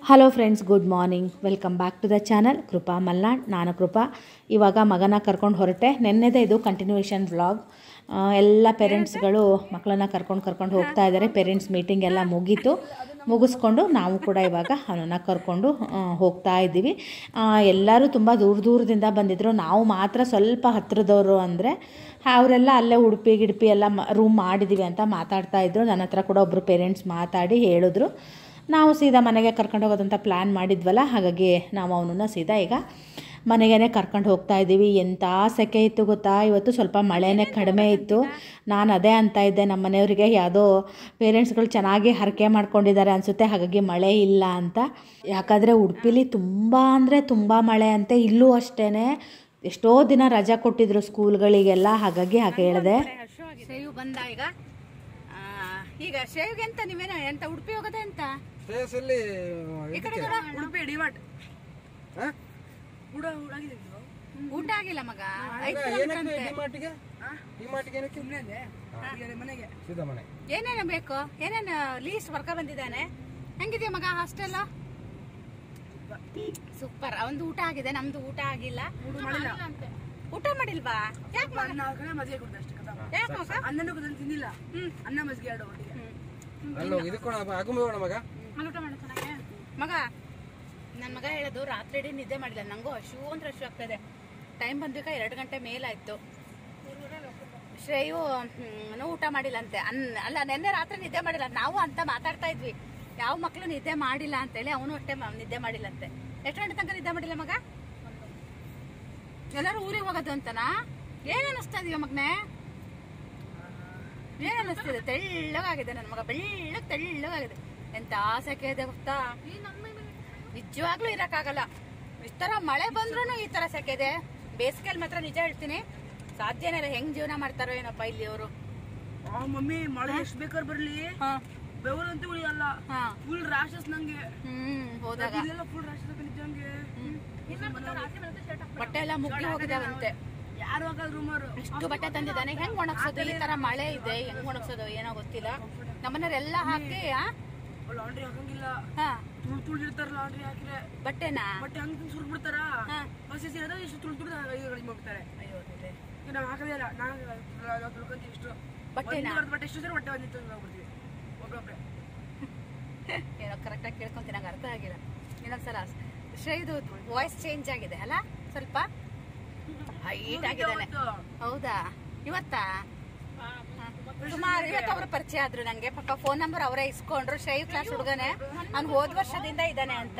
Hello friends, good morning. Welcome back to the channel Krupa Malnad. ನಾನು ಕೃಪಾ. ಇವಾಗ ಮಗನ ಕರ್ಕೊಂಡು ಹೊರಟೆ. ನೆನ್ನೆದೇ ಇದು ಕಂಟಿನ್ಯೂಯೇಷನ್ ವ್ಲಾಗ್. ಎಲ್ಲ ಪೇರೆಂಟ್ಸ್ಗಳು ಮಕ್ಕಳನ್ನ ಕರ್ಕೊಂಡು ಹೋಗ್ತಾ ಇದ್ದಾರೆ. ಪೇರೆಂಟ್ಸ್ ಮೀಟಿಂಗ್ ಎಲ್ಲ ಮುಗಿಸ್ಕೊಂಡು ನಾವು ಕೂಡ ಇವಾಗ ಅವನನ್ನು ಕರ್ಕೊಂಡು ಹೋಗ್ತಾ ಇದ್ದೀವಿ. ಎಲ್ಲರೂ ತುಂಬ ದೂರದಿಂದ ಬಂದಿದ್ದರು. ನಾವು ಮಾತ್ರ ಸ್ವಲ್ಪ ಹತ್ತಿರದವರು. ಅಂದರೆ ಅವರೆಲ್ಲ ಅಲ್ಲೇ ಉಡುಪಿ ಎಲ್ಲ ರೂಮ್ ಮಾಡಿದ್ದೀವಿ ಅಂತ ಮಾತಾಡ್ತಾಯಿದ್ರು. ನನ್ನ ಹತ್ರ ಕೂಡ ಒಬ್ಬರು ಪೇರೆಂಟ್ಸ್ ಮಾತಾಡಿ ಹೇಳಿದ್ರು. ನಾವು ಸೀದಾ ಮನೆಗೆ ಕರ್ಕೊಂಡು ಹೋಗೋದಂತ ಪ್ಲ್ಯಾನ್ ಮಾಡಿದ್ವಲ್ಲ, ಹಾಗಾಗಿ ನಾವು ಅವನನ್ನು ಸೀದಾ ಈಗ ಮನೆಗೇ ಕರ್ಕೊಂಡು ಹೋಗ್ತಾ ಇದ್ದೀವಿ. ಎಂಥ ಸೆಕೆ ಇತ್ತು ಗೊತ್ತಾ. ಇವತ್ತು ಸ್ವಲ್ಪ ಮಳೆನೇ ಕಡಿಮೆ ಇತ್ತು. ನಾನು ಅದೇ ಅಂತ ಇದ್ದೆ ನಮ್ಮ ಮನೆಯವರಿಗೆ, ಯಾವುದೋ ಪೇರೆಂಟ್ಸ್ಗಳು ಚೆನ್ನಾಗಿ ಹರಕೆ ಮಾಡ್ಕೊಂಡಿದ್ದಾರೆ ಅನಿಸುತ್ತೆ, ಹಾಗಾಗಿ ಮಳೆ ಇಲ್ಲ ಅಂತ. ಯಾಕಂದರೆ ಉಡುಪಿಲಿ ತುಂಬ ಅಂದರೆ ತುಂಬ ಮಳೆ ಅಂತೆ. ಇಲ್ಲೂ ಅಷ್ಟೇ ಎಷ್ಟೋ ದಿನ ರಜಾ ಕೊಟ್ಟಿದ್ರು ಸ್ಕೂಲ್ಗಳಿಗೆಲ್ಲ, ಹಾಗಾಗಿ ಹಾಗೆ ಹೇಳಿದೆ. ಶೇವ್ ಬಂದ ಈಗ ಶೇವ್ಗೆ ಅಂತ ನೀವೇನ ಎಂತ ಉಡುಪಿ ಹೋಗೋದ ಅಂತ ಊಟ ಆಗಿಲ್ಲ ಮಗ. ಏನೇನು ಬೇಕು, ಏನೇನು ಲೀಸ್ಟ್ ವರ್ಕ ಬಂದಿದ್ದಾನೆ. ಹೆಂಗಿದ್ಯಾ ಮಗ ಹಾಸ್ಟೆಲ್? ಸೂಪರ್. ಅವಂದು ಊಟ ಆಗಿದೆ, ನಮ್ದು ಊಟ ಆಗಿಲ್ಲ. ಊಟ ಮಾಡಿಲ್ವಾ? ಯಾಕೆ ತಿಂದಿಲ್ಲ. ಅನ್ನ ಮಜ್ಜಿಗೆ ಎರಡು ಮಗ. ನನ್ನ ಮಗ ಹೇಳೋದು ರಾತ್ರಿ ಇಡೀ ನಿದ್ದೆ ಮಾಡಿಲ್ಲ. ನಂಗೂ ಹಶು ಆಗ್ತದೆ. ಟೈಮ್ ಬಂದ್ಬೇಕಾ 2 ಗಂಟೆ ಮೇಲಾಯ್ತು. ಶ್ರೇಯು ಊಟ ಮಾಡಿಲ್ಲ ಅಂತೆ. ಅಲ್ಲ, ನೆನ್ನೆ ರಾತ್ರಿ ನಿದ್ದೆ ಮಾಡಿಲ್ಲ. ನಾವು ಅಂತ ಮಾತಾಡ್ತಾ ಇದ್ವಿ, ಯಾವ ಮಕ್ಳು ನಿದ್ದೆ ಮಾಡಿಲ್ಲ ಅಂತೇಳಿ. ಅವನು ಅಷ್ಟೇ ನಿದ್ದೆ ಮಾಡಿಲ್ಲ ಅಂತೆ. ಎಷ್ಟು ಗಂಟೆ ತನಕ ನಿದ್ದೆ ಮಾಡಿಲ್ಲ ಮಗ? ಎಲ್ಲರೂ ಊರಿಗೆ ಹೋಗೋದು ಅಂತನಾ? ಏನ್ ಅನಿಸ್ತಾ ಇದೀಯ ಮಗನೇ? ಏನ್ ಅನಿಸ್ತಿದೆ? ತೆಳ್ಳಗಾಗಿದೆ ನನ್ನ ಮಗ, ತೆಳ್ಳಗಾಗಿದೆ. ಎಂತ ಸೆಕೆ ಇದೆ ಗೊತ್ತಾ. ನಿಜವಾಗ್ಲೂ ಇರಕ್ಕಾಗಲ್ಲ. ಇಷ್ಟರ ಮಳೆ ಬಂದ್ರೂ ಈ ತರ ಸೆಕೆ ಇದೆ. ಬೇಸಿಗೆಯಲ್ಲಿ ಮಾತ್ರ ನಿಜ ಹೇಳ್ತೀನಿ, ಸಾಧ್ಯನೇ ಇಲ್ಲ. ಹೆಂಗ್ ಜೀವನ ಮಾಡ್ತಾರೋ ಏನಪ್ಪ ಇಲ್ಲಿ ಅವರು. ಮಮ್ಮಿ ಮಳೆ ಎಷ್ಟು ಬೇಕಾದ್ರೆ ಬರ್ಲಿ, ಬೆವರಂತೂ ಉಳಿಯಲ್ಲ. ಫುಲ್ ರಾಶಸ್ ನಂಗೆ. ಹೋದಾಗ ಫುಲ್ ರಾಶಸ್ ಬಟ್ಟೆ ಎಲ್ಲ ಮುಗ್ಗಿ ಹೋಗಿದಾವಂತೆ. ಯಾರು ರೂಮರು ಇಷ್ಟು ಬಟ್ಟೆ ತಂದಿದ್ದಾನೆ. ಹೆಂಗ್ ಒಣಗ್ಸೋದು? ಈ ತರ ಮಳೆ ಇದೆ, ಹೆಂಗ್ ಒಣಗ್ಸೋದು ಏನೋ ಗೊತ್ತಿಲ್ಲ. ನಮ್ಮನೆಲ್ಲ ಹಾಕಿ ಲಾಂಡ್ರಿ ಹಾಕಂಗಿಲ್ಲ. ತುಳಿದಿರ್ತಾರ ಲಾಂಡ್ರಿ ಹಾಕಿದ್ರೆ ಬಟ್ಟೆನಾ. ಬಟ್ಟೆ ಹಂಗ ಸುರ್ ಬಿಡ್ತಾರ. ಹಸಿ ಇಷ್ಟು ತುಳಿದು ಹೋಗ್ತಾರೆ. ನಾವು ಹಾಕದೇ ಇಲ್ಲ. ನಾವು ತುಳ್ಕೊಂತೀವಿ ಇಷ್ಟು ಬಟ್ಟೆನಾ. ಬಟ್ಟೆ ಎಷ್ಟು ಸರಿ ಬಟ್ಟೆ ಬಂದಿತ್ತು ಹೋಗ್ಬಿಡ್ತೀವಿ ಒಬ್ಬೊಬ್ರೆ. ಏನೋ ಕರೆಕ್ಟಾಗಿ ಕೇಳ್ಕೊಂತೀನಿ, ನಂಗೆ ಅರ್ಥ ಆಗಿಲ್ಲ. ಇನ್ನೊಂದ್ಸಲ ಶ್ರೇಯದು ವಾಯ್ಸ್ ಚೇಂಜ್ ಆಗಿದೆ ಅಲ್ಲ, ಸ್ವಲ್ಪ ಹೈಟ್ ಆಗಿದ್ದಾನೆ. ಹೌದಾ? ಇವತ್ತಾ? ಸುಮಾರು ಇವತ್ತು ಅವ್ರ ಪರಿಚಯ ಆದ್ರು ನಂಗೆ. ಪಾಪ ಫೋನ್ ನಂಬರ್ ಅವರೇ ಇಸ್ಕೊಂಡ್ರು. ಶ್ರೇಯು ಕ್ಲಾಸ್ ಹುಡುಗನೆ, ಅವ್ನು ಹೋದ ವರ್ಷದಿಂದ ಇದ್ದಾನೆ ಅಂತ.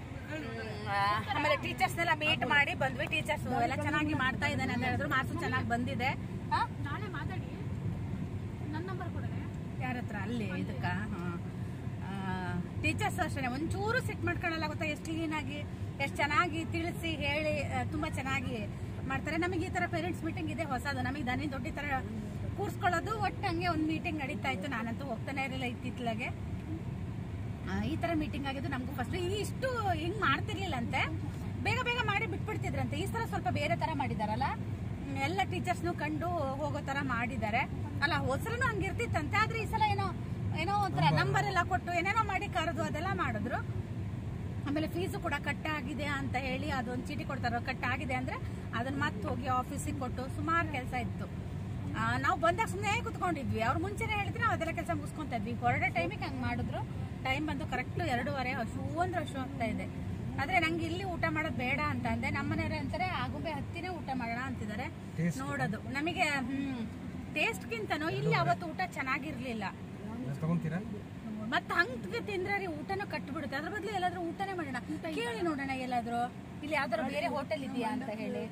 ಆಮೇಲೆ ಟೀಚರ್ಸ್ನೆಲ್ಲ ಮೀಟ್ ಮಾಡಿ ಬಂದ್ವಿ. ಟೀಚರ್ಸ್ ಎಲ್ಲ ಚೆನ್ನಾಗಿ ಮಾಡ್ತಾ ಇದ್ದಾನೆ ಅಂತ ಹೇಳಿದ್ರು. ಮಾರ್ಕ್ಸ್ ಚೆನ್ನಾಗಿ ಬಂದಿದೆ. ನಾಳೆ ಮಾತಾಡಿ ನನ್ನ ನಂಬರ್ ಕೊಡನೆ. ಯಾರ ಹತ್ರ? ಅಲ್ಲಿ ಇದಕ್ಕ ಟೀಚರ್ಸ್ ಅಷ್ಟೇ ಒಂಚೂರು ಸಿಟ್ ಮಾಡ್ಕೊಳ್ಳಲ್ಲ ಗೊತ್ತಾ. ಎಷ್ಟು ಕ್ಲೀನ್ ಆಗಿ, ಎಷ್ಟು ಚೆನ್ನಾಗಿ ತಿಳಿಸಿ ಹೇಳಿ ತುಂಬಾ ಚೆನ್ನಾಗಿ ಮಾಡ್ತಾರೆ. ನಮಗೆ ಈ ತರ ಪೇರೆಂಟ್ಸ್ ಮೀಟಿಂಗ್ ಇದೆ ಹೊಸದು. ನಮಗೆ ದನಿ ದೊಡ್ಡ ತರ ಕೂರ್ಸ್ಕೊಳ್ಳೋದು ಒಟ್ಟಂಗೆ ಒಂದು ಮೀಟಿಂಗ್ ನಡೀತಾ ಇತ್ತು. ನಾನಂತೂ ಹೋಗ್ತಾನೆ ಇರಲಿಲ್ಲ ಇತ್ತಿತ್ಲಾಗೆ. ಈ ತರ ಮೀಟಿಂಗ್ ಆಗಿದ್ದು ನಮಗೂ ಫಸ್ಟ್. ಇಷ್ಟು ಹಿಂಗ್ ಮಾಡ್ತಿರ್ಲಿಲ್ಲ ಅಂತೆ, ಬೇಗ ಮಾಡಿ ಬಿಟ್ಬಿಡ್ತಿದ್ರಂತೆ. ಈ ಸಲ ಸ್ವಲ್ಪ ಬೇರೆ ತರ ಮಾಡಿದಾರಲ್ಲ, ಎಲ್ಲ ಟೀಚರ್ಸ್ನು ಕಂಡು ಹೋಗೋ ತರ ಮಾಡಿದ್ದಾರೆ ಅಲ್ಲ. ಹೋದ್ಸಲನು ಹಂಗಿರ್ತಿತ್ತಂತೆ, ಆದ್ರೆ ಈ ಸಲ ಏನೋ ಒಂಥರ ನಂಬರ್ ಎಲ್ಲ ಕೊಟ್ಟು ಏನೇನೋ ಮಾಡಿ ಕರೆದು ಅದೆಲ್ಲ ಮಾಡಿದ್ರು. ಆಮೇಲೆ ಫೀಸು ಕೂಡ ಕಟ್ ಆಗಿದೆ ಅಂತ ಹೇಳಿ ಅದೊಂದು ಚೀಟಿ ಕೊಡ್ತಾರ. ಕಟ್ ಆಗಿದೆ ಅಂದ್ರೆ ಅದನ್ನ ಮತ್ತೆ ಹೋಗಿ ಆಫೀಸಿಗೆ ಕೊಟ್ಟು ಸುಮಾರು ಕೆಲಸ ಇತ್ತು. ನಾವು ಬಂದಾಗ ಸುಮ್ಮನೆ ಕುತ್ಕೊಂಡಿದ್ವಿ. ಅವ್ರು ಮುಂಚೆನೆ ಹೇಳಿದ್ರೆ ನಾವು ಅದೆಲ್ಲ ಕೆಲಸ ಮುಗಿಸ್ಕೊಂತ ಇದ್ವಿ. ಹೊರಡೋ ಟೈಮಿಗೆ ಹಂಗೆ ಮಾಡಿದ್ರು. ಟೈಮ್ ಬಂದು ಕರೆಕ್ಟ್ 2:30. ಹಶು ಆಗ್ತಾ ಇದೆ. ಆದ್ರೆ ನಂಗೆ ಇಲ್ಲಿ ಊಟ ಮಾಡೋದು ಬೇಡ ಅಂತ ಅಂದೆ. ನಮ್ಮನೆಯವ್ರೆ ಅಂತಾರೆ ಆಗುಂಬೆ ಹತ್ತಿನೇ ಊಟ ಮಾಡೋಣ ಅಂತಿದ್ದಾರೆ. ನೋಡೋದು ನಮಗೆ ಟೇಸ್ಟ್ಗಿಂತನೂ ಇಲ್ಲಿ ಅವತ್ತು ಊಟ ಚೆನ್ನಾಗಿರ್ಲಿಲ್ಲ. ಮತ್ತೆ ಹಂಗೆ ತಿಂದ್ರೆ ಊಟನೂ ಕಟ್ಬಿಡುತ್ತೆ. ಅದ್ರ ಬದಲು ಎಲ್ಲಾದ್ರೂ ಊಟನೇ ಮಾಡೋಣ, ಕೇಳಿ ನೋಡೋಣ ಎಲ್ಲಾದ್ರೂ. ಇಲ್ಲಿ ಯಾವ್ದಾದ್ರು ಬೇರೆ ಹೋಟೆಲ್ ಇದೆಯಾ ಅಂತ ಹೇಳಿ.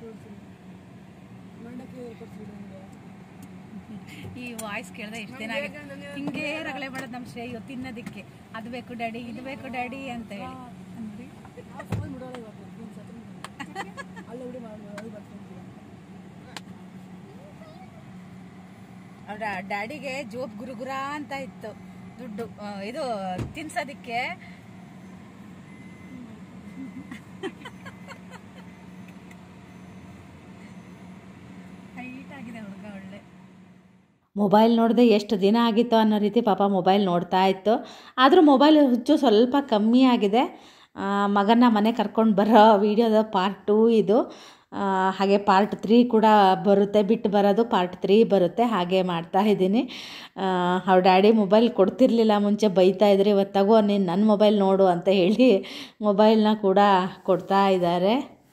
ಈ ವಾಯ್ಸ್ ಕೇಳಿದ್ರೆ ಎಷ್ಟು ದಿನ ಆಗಿದೆ. ಹಿಂಗೇ ರಗಳೆ ಮಾಡೋದು ನಮ್ಮ ಶ್ರೇಯು ತಿನ್ನೋದಿಕ್ಕೆ. ಅದು ಬೇಕು ಡ್ಯಾಡಿ, ಇದು ಬೇಕು ಡ್ಯಾಡಿ ಅಂತ ಹೇಳಿ. ಡ್ಯಾಡಿಗೆ ಜೋಬ್ ಗುರುಗುರ ಅಂತ ಇತ್ತು ದುಡ್ಡು ಇದು ತಿನ್ಸೋದಿಕ್ಕೆ. ಹೈಟ್ ಆಗಿದೆ ಹುಡುಗ ಒಳ್ಳೆ. ಮೊಬೈಲ್ ನೋಡದೆ ಎಷ್ಟು ದಿನ ಆಗಿತ್ತು ಅನ್ನೋ ರೀತಿ ಪಾಪ ಮೊಬೈಲ್ ನೋಡ್ತಾ ಇತ್ತು. ಆದರೂ ಮೊಬೈಲ್ ಹುಚ್ಚು ಸ್ವಲ್ಪ ಕಮ್ಮಿ ಆಗಿದೆ. ಮಗನ ಮನೆ ಕರ್ಕೊಂಡು ಬರೋ ವೀಡಿಯೋದ ಪಾರ್ಟ್ 2 ಇದು. ಹಾಗೆ ಪಾರ್ಟ್ 3 ಕೂಡ ಬರುತ್ತೆ, ಬಿಟ್ಟು ಬರೋದು ಪಾರ್ಟ್ 3 ಬರುತ್ತೆ. ಹಾಗೆ ಮಾಡ್ತಾಯಿದ್ದೀನಿ. ಅವ್ರ ಡ್ಯಾಡಿ ಮೊಬೈಲ್ ಕೊಡ್ತಿರ್ಲಿಲ್ಲ, ಮುಂಚೆ ಬೈತಾಯಿದ್ರು. ಇವತ್ತು ತಗೋ ನೀನು ನನ್ನ ಮೊಬೈಲ್ ನೋಡು ಅಂತ ಹೇಳಿ ಮೊಬೈಲ್ನ ಕೂಡ ಕೊಡ್ತಾ ಇದ್ದಾರೆ.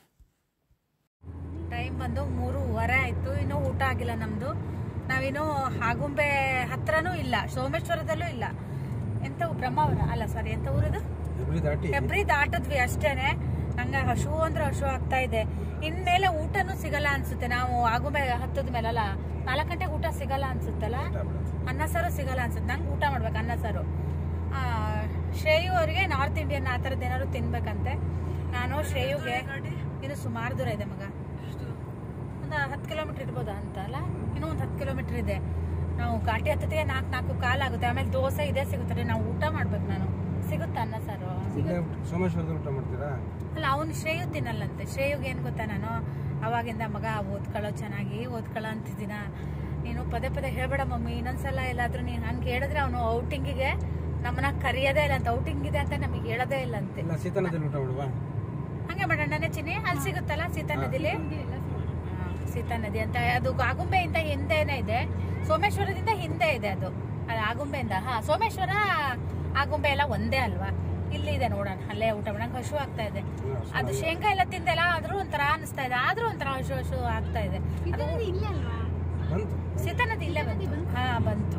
ಟೈಮ್ ಬಂದು 3:15 ಆಯಿತು, ಇನ್ನೂ ಊಟ ಆಗಿಲ್ಲ ನಮ್ಮದು. ನಾವಿನ್ನೂ ಆಗುಂಬೆ ಹತ್ರನೂ ಇಲ್ಲ, ಸೋಮೇಶ್ವರದಲ್ಲೂ ಇಲ್ಲ. ಎಂತ ಬ್ರಹ್ಮಾವರ ಅಲ್ಲ, ಸಾರಿ, ಎಂತ ಊರದು? ಹೆಬ್ರಿ ದಾಟದ್ವಿ ಅಷ್ಟೇನೆ. ನಂಗೆ ಹಶು ಅಂದ್ರೆ ಹಶು ಆಗ್ತಾ ಇದೆ. ಇನ್ಮೇಲೆ ಊಟನೂ ಸಿಗಲ್ಲ ಅನ್ಸುತ್ತೆ. ನಾವು ಆಗುಂಬೆ ಹತ್ತದ ಮೇಲಲ್ಲ 4 ಗಂಟೆಗೆ ಊಟ ಸಿಗಲ್ಲ ಅನ್ಸುತ್ತಲ್ಲ, ಅನ್ನ ಸಾರು ಸಿಗಲ್ಲ ಅನ್ಸುತ್ತೆ. ನಂಗೆ ಊಟ ಮಾಡ್ಬೇಕು ಅನ್ನ ಸಾರು. ಶ್ರೇಯು ಅವರಿಗೆ ನಾರ್ತ್ ಇಂಡಿಯನ್ ಆ ಥರದ್ದು ಏನಾದ್ರು ತಿನ್ಬೇಕಂತೆ. ನಾನು ಶ್ರೇಯುಗೆ ಇನ್ನು ಸುಮಾರು ದೂರ ಇದೆ ಮಗ, ಒಂದು 10 ಕಿಲೋಮೀಟರ್ ಇರ್ಬೋದಾ ಅಂತ ಅಲ್ಲ, ಇನ್ನೂ ಒಂದು 10 ಕಿಲೋಮೀಟರ್ ಇದೆ. ನಾವು ಘಾಟಿ ಹತ್ತಕ್ಕೆ 4 ಕಾಲಾಗುತ್ತೆ. ಆಮೇಲೆ ದೋಸೆ ಇದೇ ಸಿಗುತ್ತದೆ. ನಾವು ಊಟ ಮಾಡ್ಬೇಕು. ನಾನು ಸಿಗುತ್ತಾ ಅನ್ನ ಸಾರು? ಸೋಮೇಶ್ವರದ ಊಟ ಮಾಡ್ತೀರಾ? ಅಲ್ಲ, ಅವನು ಶ್ರೇಯು ತಿನ್ನಲ್ಲಂತೆ. ಶ್ರೇಯುಗೆ ಏನು ಗೊತ್ತಾ, ನಾನು ಅವಾಗಿಂದ ಮಗ ಓದ್ಕೊಳ್ಳೋ ಚೆನ್ನಾಗಿ ಓದ್ಕೊಳ್ಳೋ ಅಂತಿದ್ದೀನ. ನೀನು ಪದೇ ಪದೇ ಹೇಳ್ಬೇಡ ಮಮ್ಮಿ, ಇನ್ನೊಂದ್ಸಲ ಎಲ್ಲಾದ್ರೂ ನೀನು ಹಂಗೆ ಹೇಳಿದ್ರೆ ಅವನು ಔಟಿಂಗಿಗೆ ನಮ್ಮನ್ನ ಕರೆಯೋದೇ ಇಲ್ಲ ಅಂತ. ಔಟಿಂಗ್ ಇದೆ ಅಂತ ನಮಗೆ ಹೇಳೋದೇ ಇಲ್ಲ ಅಂತೆ. ಸೀತಾ ನದಿಯಲ್ಲಿ ಊಟ ಮಾಡುವ? ಹಂಗೆ ಮಾಡೋಣ ಚಿನ್ನಿ. ಅಲ್ಲಿ ಸಿಗುತ್ತಲ್ಲ ಸೀತಾ ನದಿಲಿ, ಸೀತಾ ನದಿ ಅಂತ. ಅದು ಆಗುಂಬೆಯಿಂದ ಹಿಂದೆನೇ ಇದೆ, ಸೋಮೇಶ್ವರದಿಂದ ಹಿಂದೆ ಇದೆ ಅದು. ಅದು ಆಗುಂಬೆಯಿಂದ ಸೋಮೇಶ್ವರ ಆಗುಂಬೆ ಎಲ್ಲ ಒಂದೇ ಅಲ್ವಾ? ಇಲ್ಲಿ ಇದೆ ನೋಡೋಣ, ಅಲ್ಲೇ ಊಟ ಮಾಡೋಣ. ಹಶು ಆಗ್ತಾ ಇದೆ. ಅದು ಶೇಂಗಾ ಎಲ್ಲ ತಿಂದೆಲ್ಲ, ಆದ್ರೂ ಒಂಥರ ಅನಿಸ್ತಾ ಇದೆ. ಆದ್ರೂ ಒಂಥರ ಹಶು ಆಗ್ತಾ ಇದೆ. ಅದು ಸೀತಾ ನದಿ ಇಲ್ಲೇ ಬಂತು. ಬಂತು.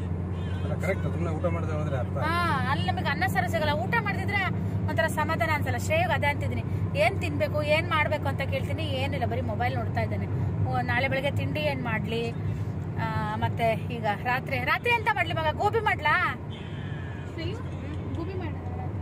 ಅಲ್ಲಿ ನಮಗೆ ಅನ್ನ ಸಾರು ಸಿಗಲ್ಲ. ಊಟ ಮಾಡಿದ್ರೆ ಒಂಥರ ಸಮಾಧಾನ ಅನ್ಸಲ್ಲ. ಶ್ರೇಯಗ್ ಅದೇ ಅಂತಿದ್ದೀನಿ, ಏನ್ ತಿನ್ಬೇಕು ಏನ್ ಮಾಡ್ಬೇಕು ಅಂತ ಕೇಳ್ತೀನಿ. ಏನಿಲ್ಲ, ಬರೀ ಮೊಬೈಲ್ ನೋಡ್ತಾ ಇದ್ದಾನೆ. ನಾಳೆ ಬೆಳಗ್ಗೆ ತಿಂಡಿ ಏನ್ ಮಾಡ್ಲಿ, ಮತ್ತೆ ಈಗ ರಾತ್ರಿ ಎಂತ ಮಾಡ್ಲಿ ಮಗ? ಗೋಬಿ ಮಾಡ್ಲಾ? ಗೋಬಿ ಮಾಡ.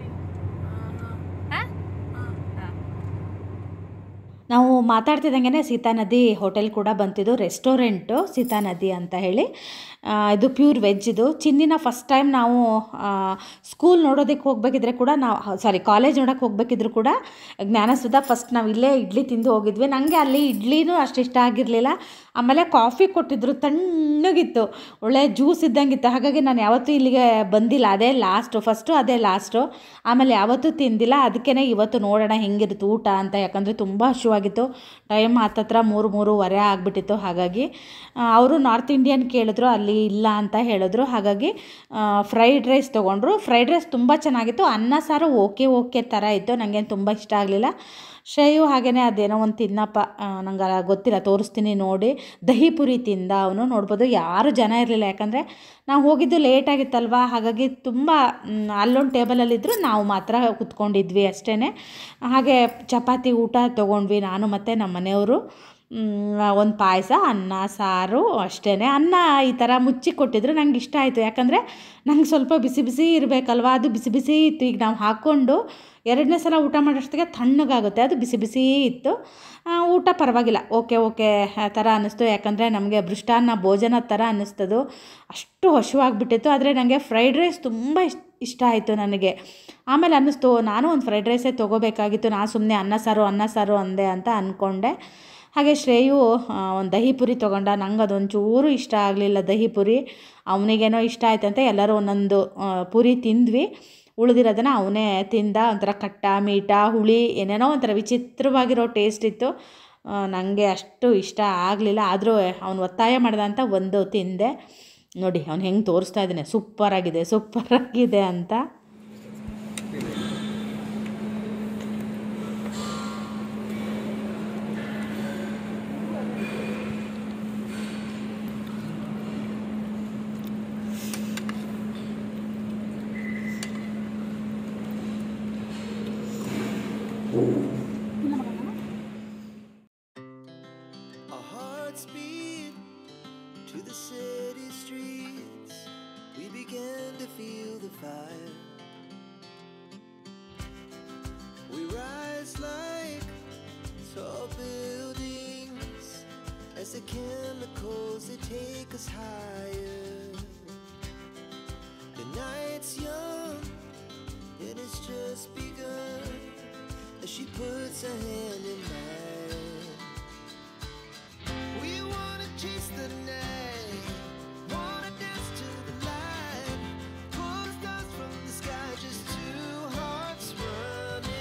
ನಾವು ಮಾತಾಡ್ತಿದ್ದಂಗೆ ಸೀತಾ ನದಿ ಹೋಟೆಲ್ ಕೂಡ ಬಂತಿದ್ದು, ರೆಸ್ಟೋರೆಂಟು ಸೀತಾ ನದಿ ಅಂತ ಹೇಳಿ. ಇದು ಪ್ಯೂರ್ ವೆಜ್. ಇದು ಚಿನ್ನಿನ ಫಸ್ಟ್ ಟೈಮ್ ನಾವು ಸ್ಕೂಲ್ ನೋಡೋದಕ್ಕೆ ಹೋಗ್ಬೇಕಿದ್ರೆ ಕೂಡ, ಕಾಲೇಜ್ ನೋಡೋಕ್ಕೆ ಹೋಗ್ಬೇಕಿದ್ರು ಕೂಡ ಜ್ಞಾನಸುಧಾ ಫಸ್ಟ್ ನಾವು ಇಲ್ಲೇ ಇಡ್ಲಿ ತಿಂದು ಹೋಗಿದ್ವಿ. ನನಗೆ ಅಲ್ಲಿ ಇಡ್ಲಿನೂ ಅಷ್ಟು ಇಷ್ಟ ಆಗಿರಲಿಲ್ಲ. ಆಮೇಲೆ ಕಾಫಿ ಕೊಟ್ಟಿದ್ರು, ತಣ್ಣಗಿತ್ತು, ಒಳ್ಳೆ ಜ್ಯೂಸ್ ಇದ್ದಂಗಿತ್ತು. ಹಾಗಾಗಿ ನಾನು ಯಾವತ್ತೂ ಇಲ್ಲಿಗೆ ಬಂದಿಲ್ಲ. ಅದೇ ಫಸ್ಟು ಅದೇ ಲಾಸ್ಟು. ಆಮೇಲೆ ಯಾವತ್ತೂ ತಿಂದಿಲ್ಲ. ಅದಕ್ಕೇ ಇವತ್ತು ನೋಡೋಣ ಹೆಂಗಿರುತ್ತೆ ಊಟ ಅಂತ. ಯಾಕಂದರೆ ತುಂಬ ಹಸಿವಾಗಿತ್ತು. ಟೈಮ್ ಹತ್ತತ್ರ 3-3:15 ಆಗಿಬಿಟ್ಟಿತ್ತು. ಹಾಗಾಗಿ ಅವರು ನಾರ್ತ್ ಇಂಡಿಯನ್ ಕೇಳಿದ್ರು, ಅಲ್ಲಿ ಇಲ್ಲ ಅಂತ ಹೇಳಿದ್ರು. ಹಾಗಾಗಿ ಫ್ರೈಡ್ ರೈಸ್ ತೊಗೊಂಡ್ರು. ಫ್ರೈಡ್ ರೈಸ್ ತುಂಬ ಚೆನ್ನಾಗಿತ್ತು. ಅನ್ನ ಸಾರು ಓಕೆ ಥರ ಇತ್ತು, ನನಗೇನು ತುಂಬ ಇಷ್ಟ ಆಗಲಿಲ್ಲ. ಶ್ರೇಯು ಹಾಗೆಯೇ ಅದೇನೋ ಒಂದು ತಿನ್ನಪ್ಪ, ನಂಗೆ ಗೊತ್ತಿಲ್ಲ, ತೋರಿಸ್ತೀನಿ ನೋಡಿ. ದಹಿ ಪುರಿ ತಿಂದ ಅವನು. ನೋಡ್ಬೋದು ಯಾರು ಜನ ಇರಲಿಲ್ಲ, ಯಾಕಂದರೆ ನಾವು ಹೋಗಿದ್ದು ಲೇಟಾಗಿತ್ತಲ್ವ. ಹಾಗಾಗಿ ತುಂಬ ಅಲ್ಲೊಂದು ಟೇಬಲಲ್ಲಿದ್ದರು, ನಾವು ಮಾತ್ರ ಕೂತ್ಕೊಂಡಿದ್ವಿ ಅಷ್ಟೇ. ಹಾಗೆ ಚಪಾತಿ ಊಟ ತೊಗೊಂಡ್ವಿ ನಾನು ಮತ್ತು ನಮ್ಮ ಮನೆಯವರು. ಒಂದು ಪಾಯಸ, ಅನ್ನ ಸಾರು ಅಷ್ಟೇ. ಅನ್ನ ಈ ಥರ ಮುಚ್ಚಿ ಕೊಟ್ಟಿದ್ರು, ನಂಗೆ ಇಷ್ಟ ಆಯಿತು. ಯಾಕಂದರೆ ನಂಗೆ ಸ್ವಲ್ಪ ಬಿಸಿ ಇರಬೇಕಲ್ವ, ಅದು ಬಿಸಿ ಇತ್ತು. ಈಗ ನಾವು ಹಾಕ್ಕೊಂಡು 2ನೇ ಸಲ ಊಟ ಮಾಡೋಷ್ಟಕ್ಕೆ ತಣ್ಣಗಾಗುತ್ತೆ. ಅದು ಬಿಸಿ ಇತ್ತು. ಊಟ ಪರವಾಗಿಲ್ಲ, ಓಕೆ ಥರ ಅನ್ನಿಸ್ತು. ಯಾಕಂದರೆ ನಮಗೆ ಮೃಷ್ಟಾನ್ನ ಭೋಜನ ಥರ ಅನ್ನಿಸ್ತದು. ಅಷ್ಟು ಹಸಿವಾಗ್ಬಿಟ್ಟಿತ್ತು. ಆದರೆ ನನಗೆ ಫ್ರೈಡ್ ರೈಸ್ ತುಂಬ ಇಷ್ಟ ಆಯಿತು ನನಗೆ. ಆಮೇಲೆ ಅನ್ನಿಸ್ತು, ನಾನು ಒಂದು ಫ್ರೈಡ್ ರೈಸೇ ತೊಗೋಬೇಕಾಗಿತ್ತು. ನಾನು ಸುಮ್ಮನೆ ಅನ್ನ ಸಾರು ಅಂದೆ ಅಂತ ಅಂದ್ಕೊಂಡೆ. ಹಾಗೆ ಶ್ರೇಯು ಒಂದು ದಹಿ ಪುರಿ ತೊಗೊಂಡ. ನಂಗೆ ಅದೊಂಚೂರು ಇಷ್ಟ ಆಗಲಿಲ್ಲ ದಹಿ ಪುರಿ. ಅವನಿಗೇನೋ ಇಷ್ಟ ಆಯ್ತಂತೆ. ಎಲ್ಲರೂ ಒಂದೊಂದು ಪುರಿ ತಿಂದ್ವಿ. ಉಳಿದಿರೋದನ್ನು ಅವನೇ ತಿಂದ. ಒಂಥರ ಖಟ್ಟ ಮೀಠ ಹುಳಿ ಏನೇನೋ ಒಂಥರ ವಿಚಿತ್ರವಾಗಿರೋ ಟೇಸ್ಟ್ ಇತ್ತು. ನನಗೆ ಅಷ್ಟು ಇಷ್ಟ ಆಗಲಿಲ್ಲ. ಆದರೂ ಅವನು ಒತ್ತಾಯ ಮಾಡ್ದ ಅಂತ ಒಂದು ತಿಂದೆ. ನೋಡಿ ಅವ್ನು ಹೆಂಗೆ ತೋರಿಸ್ತಾ ಇದ್ದಾನೆ, ಸೂಪರಾಗಿದೆ ಅಂತ. Our hearts beat to the city streets. We began to feel the fire. We rise like tall buildings as the chemicals they take us higher. The night's young and it's just begun as she puts her hand in mine. We wanna chase the night, wanna dance to the light, pull the stars from the sky, just two hearts running.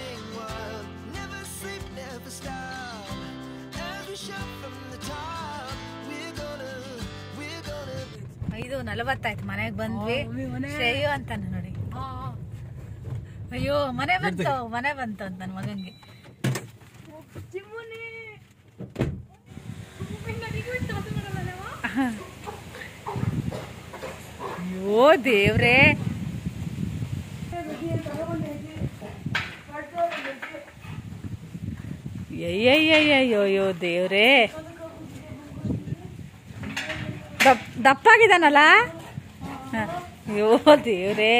40 ಮನೆಗೆ ಬಂದ್ವಿ. ಶ್ರೇಯು ಅಂತಾನೆ ನೋಡಿ. ಅಯ್ಯೋ ಮನೆ ಬಂತು ಅಂತ ನನ್ನ ಮಗಂಗೆ. ಅಯ್ಯೋ ದೇವ್ರೇ, ಅಯ್ಯಯ್ಯಯ್ಯೋ ದೇವ್ರೇ, ದಪ್ಪಾಗಿದ್ದಾನಲ್ಲ. ಅಯ್ಯೋ ದೇವ್ರೇ,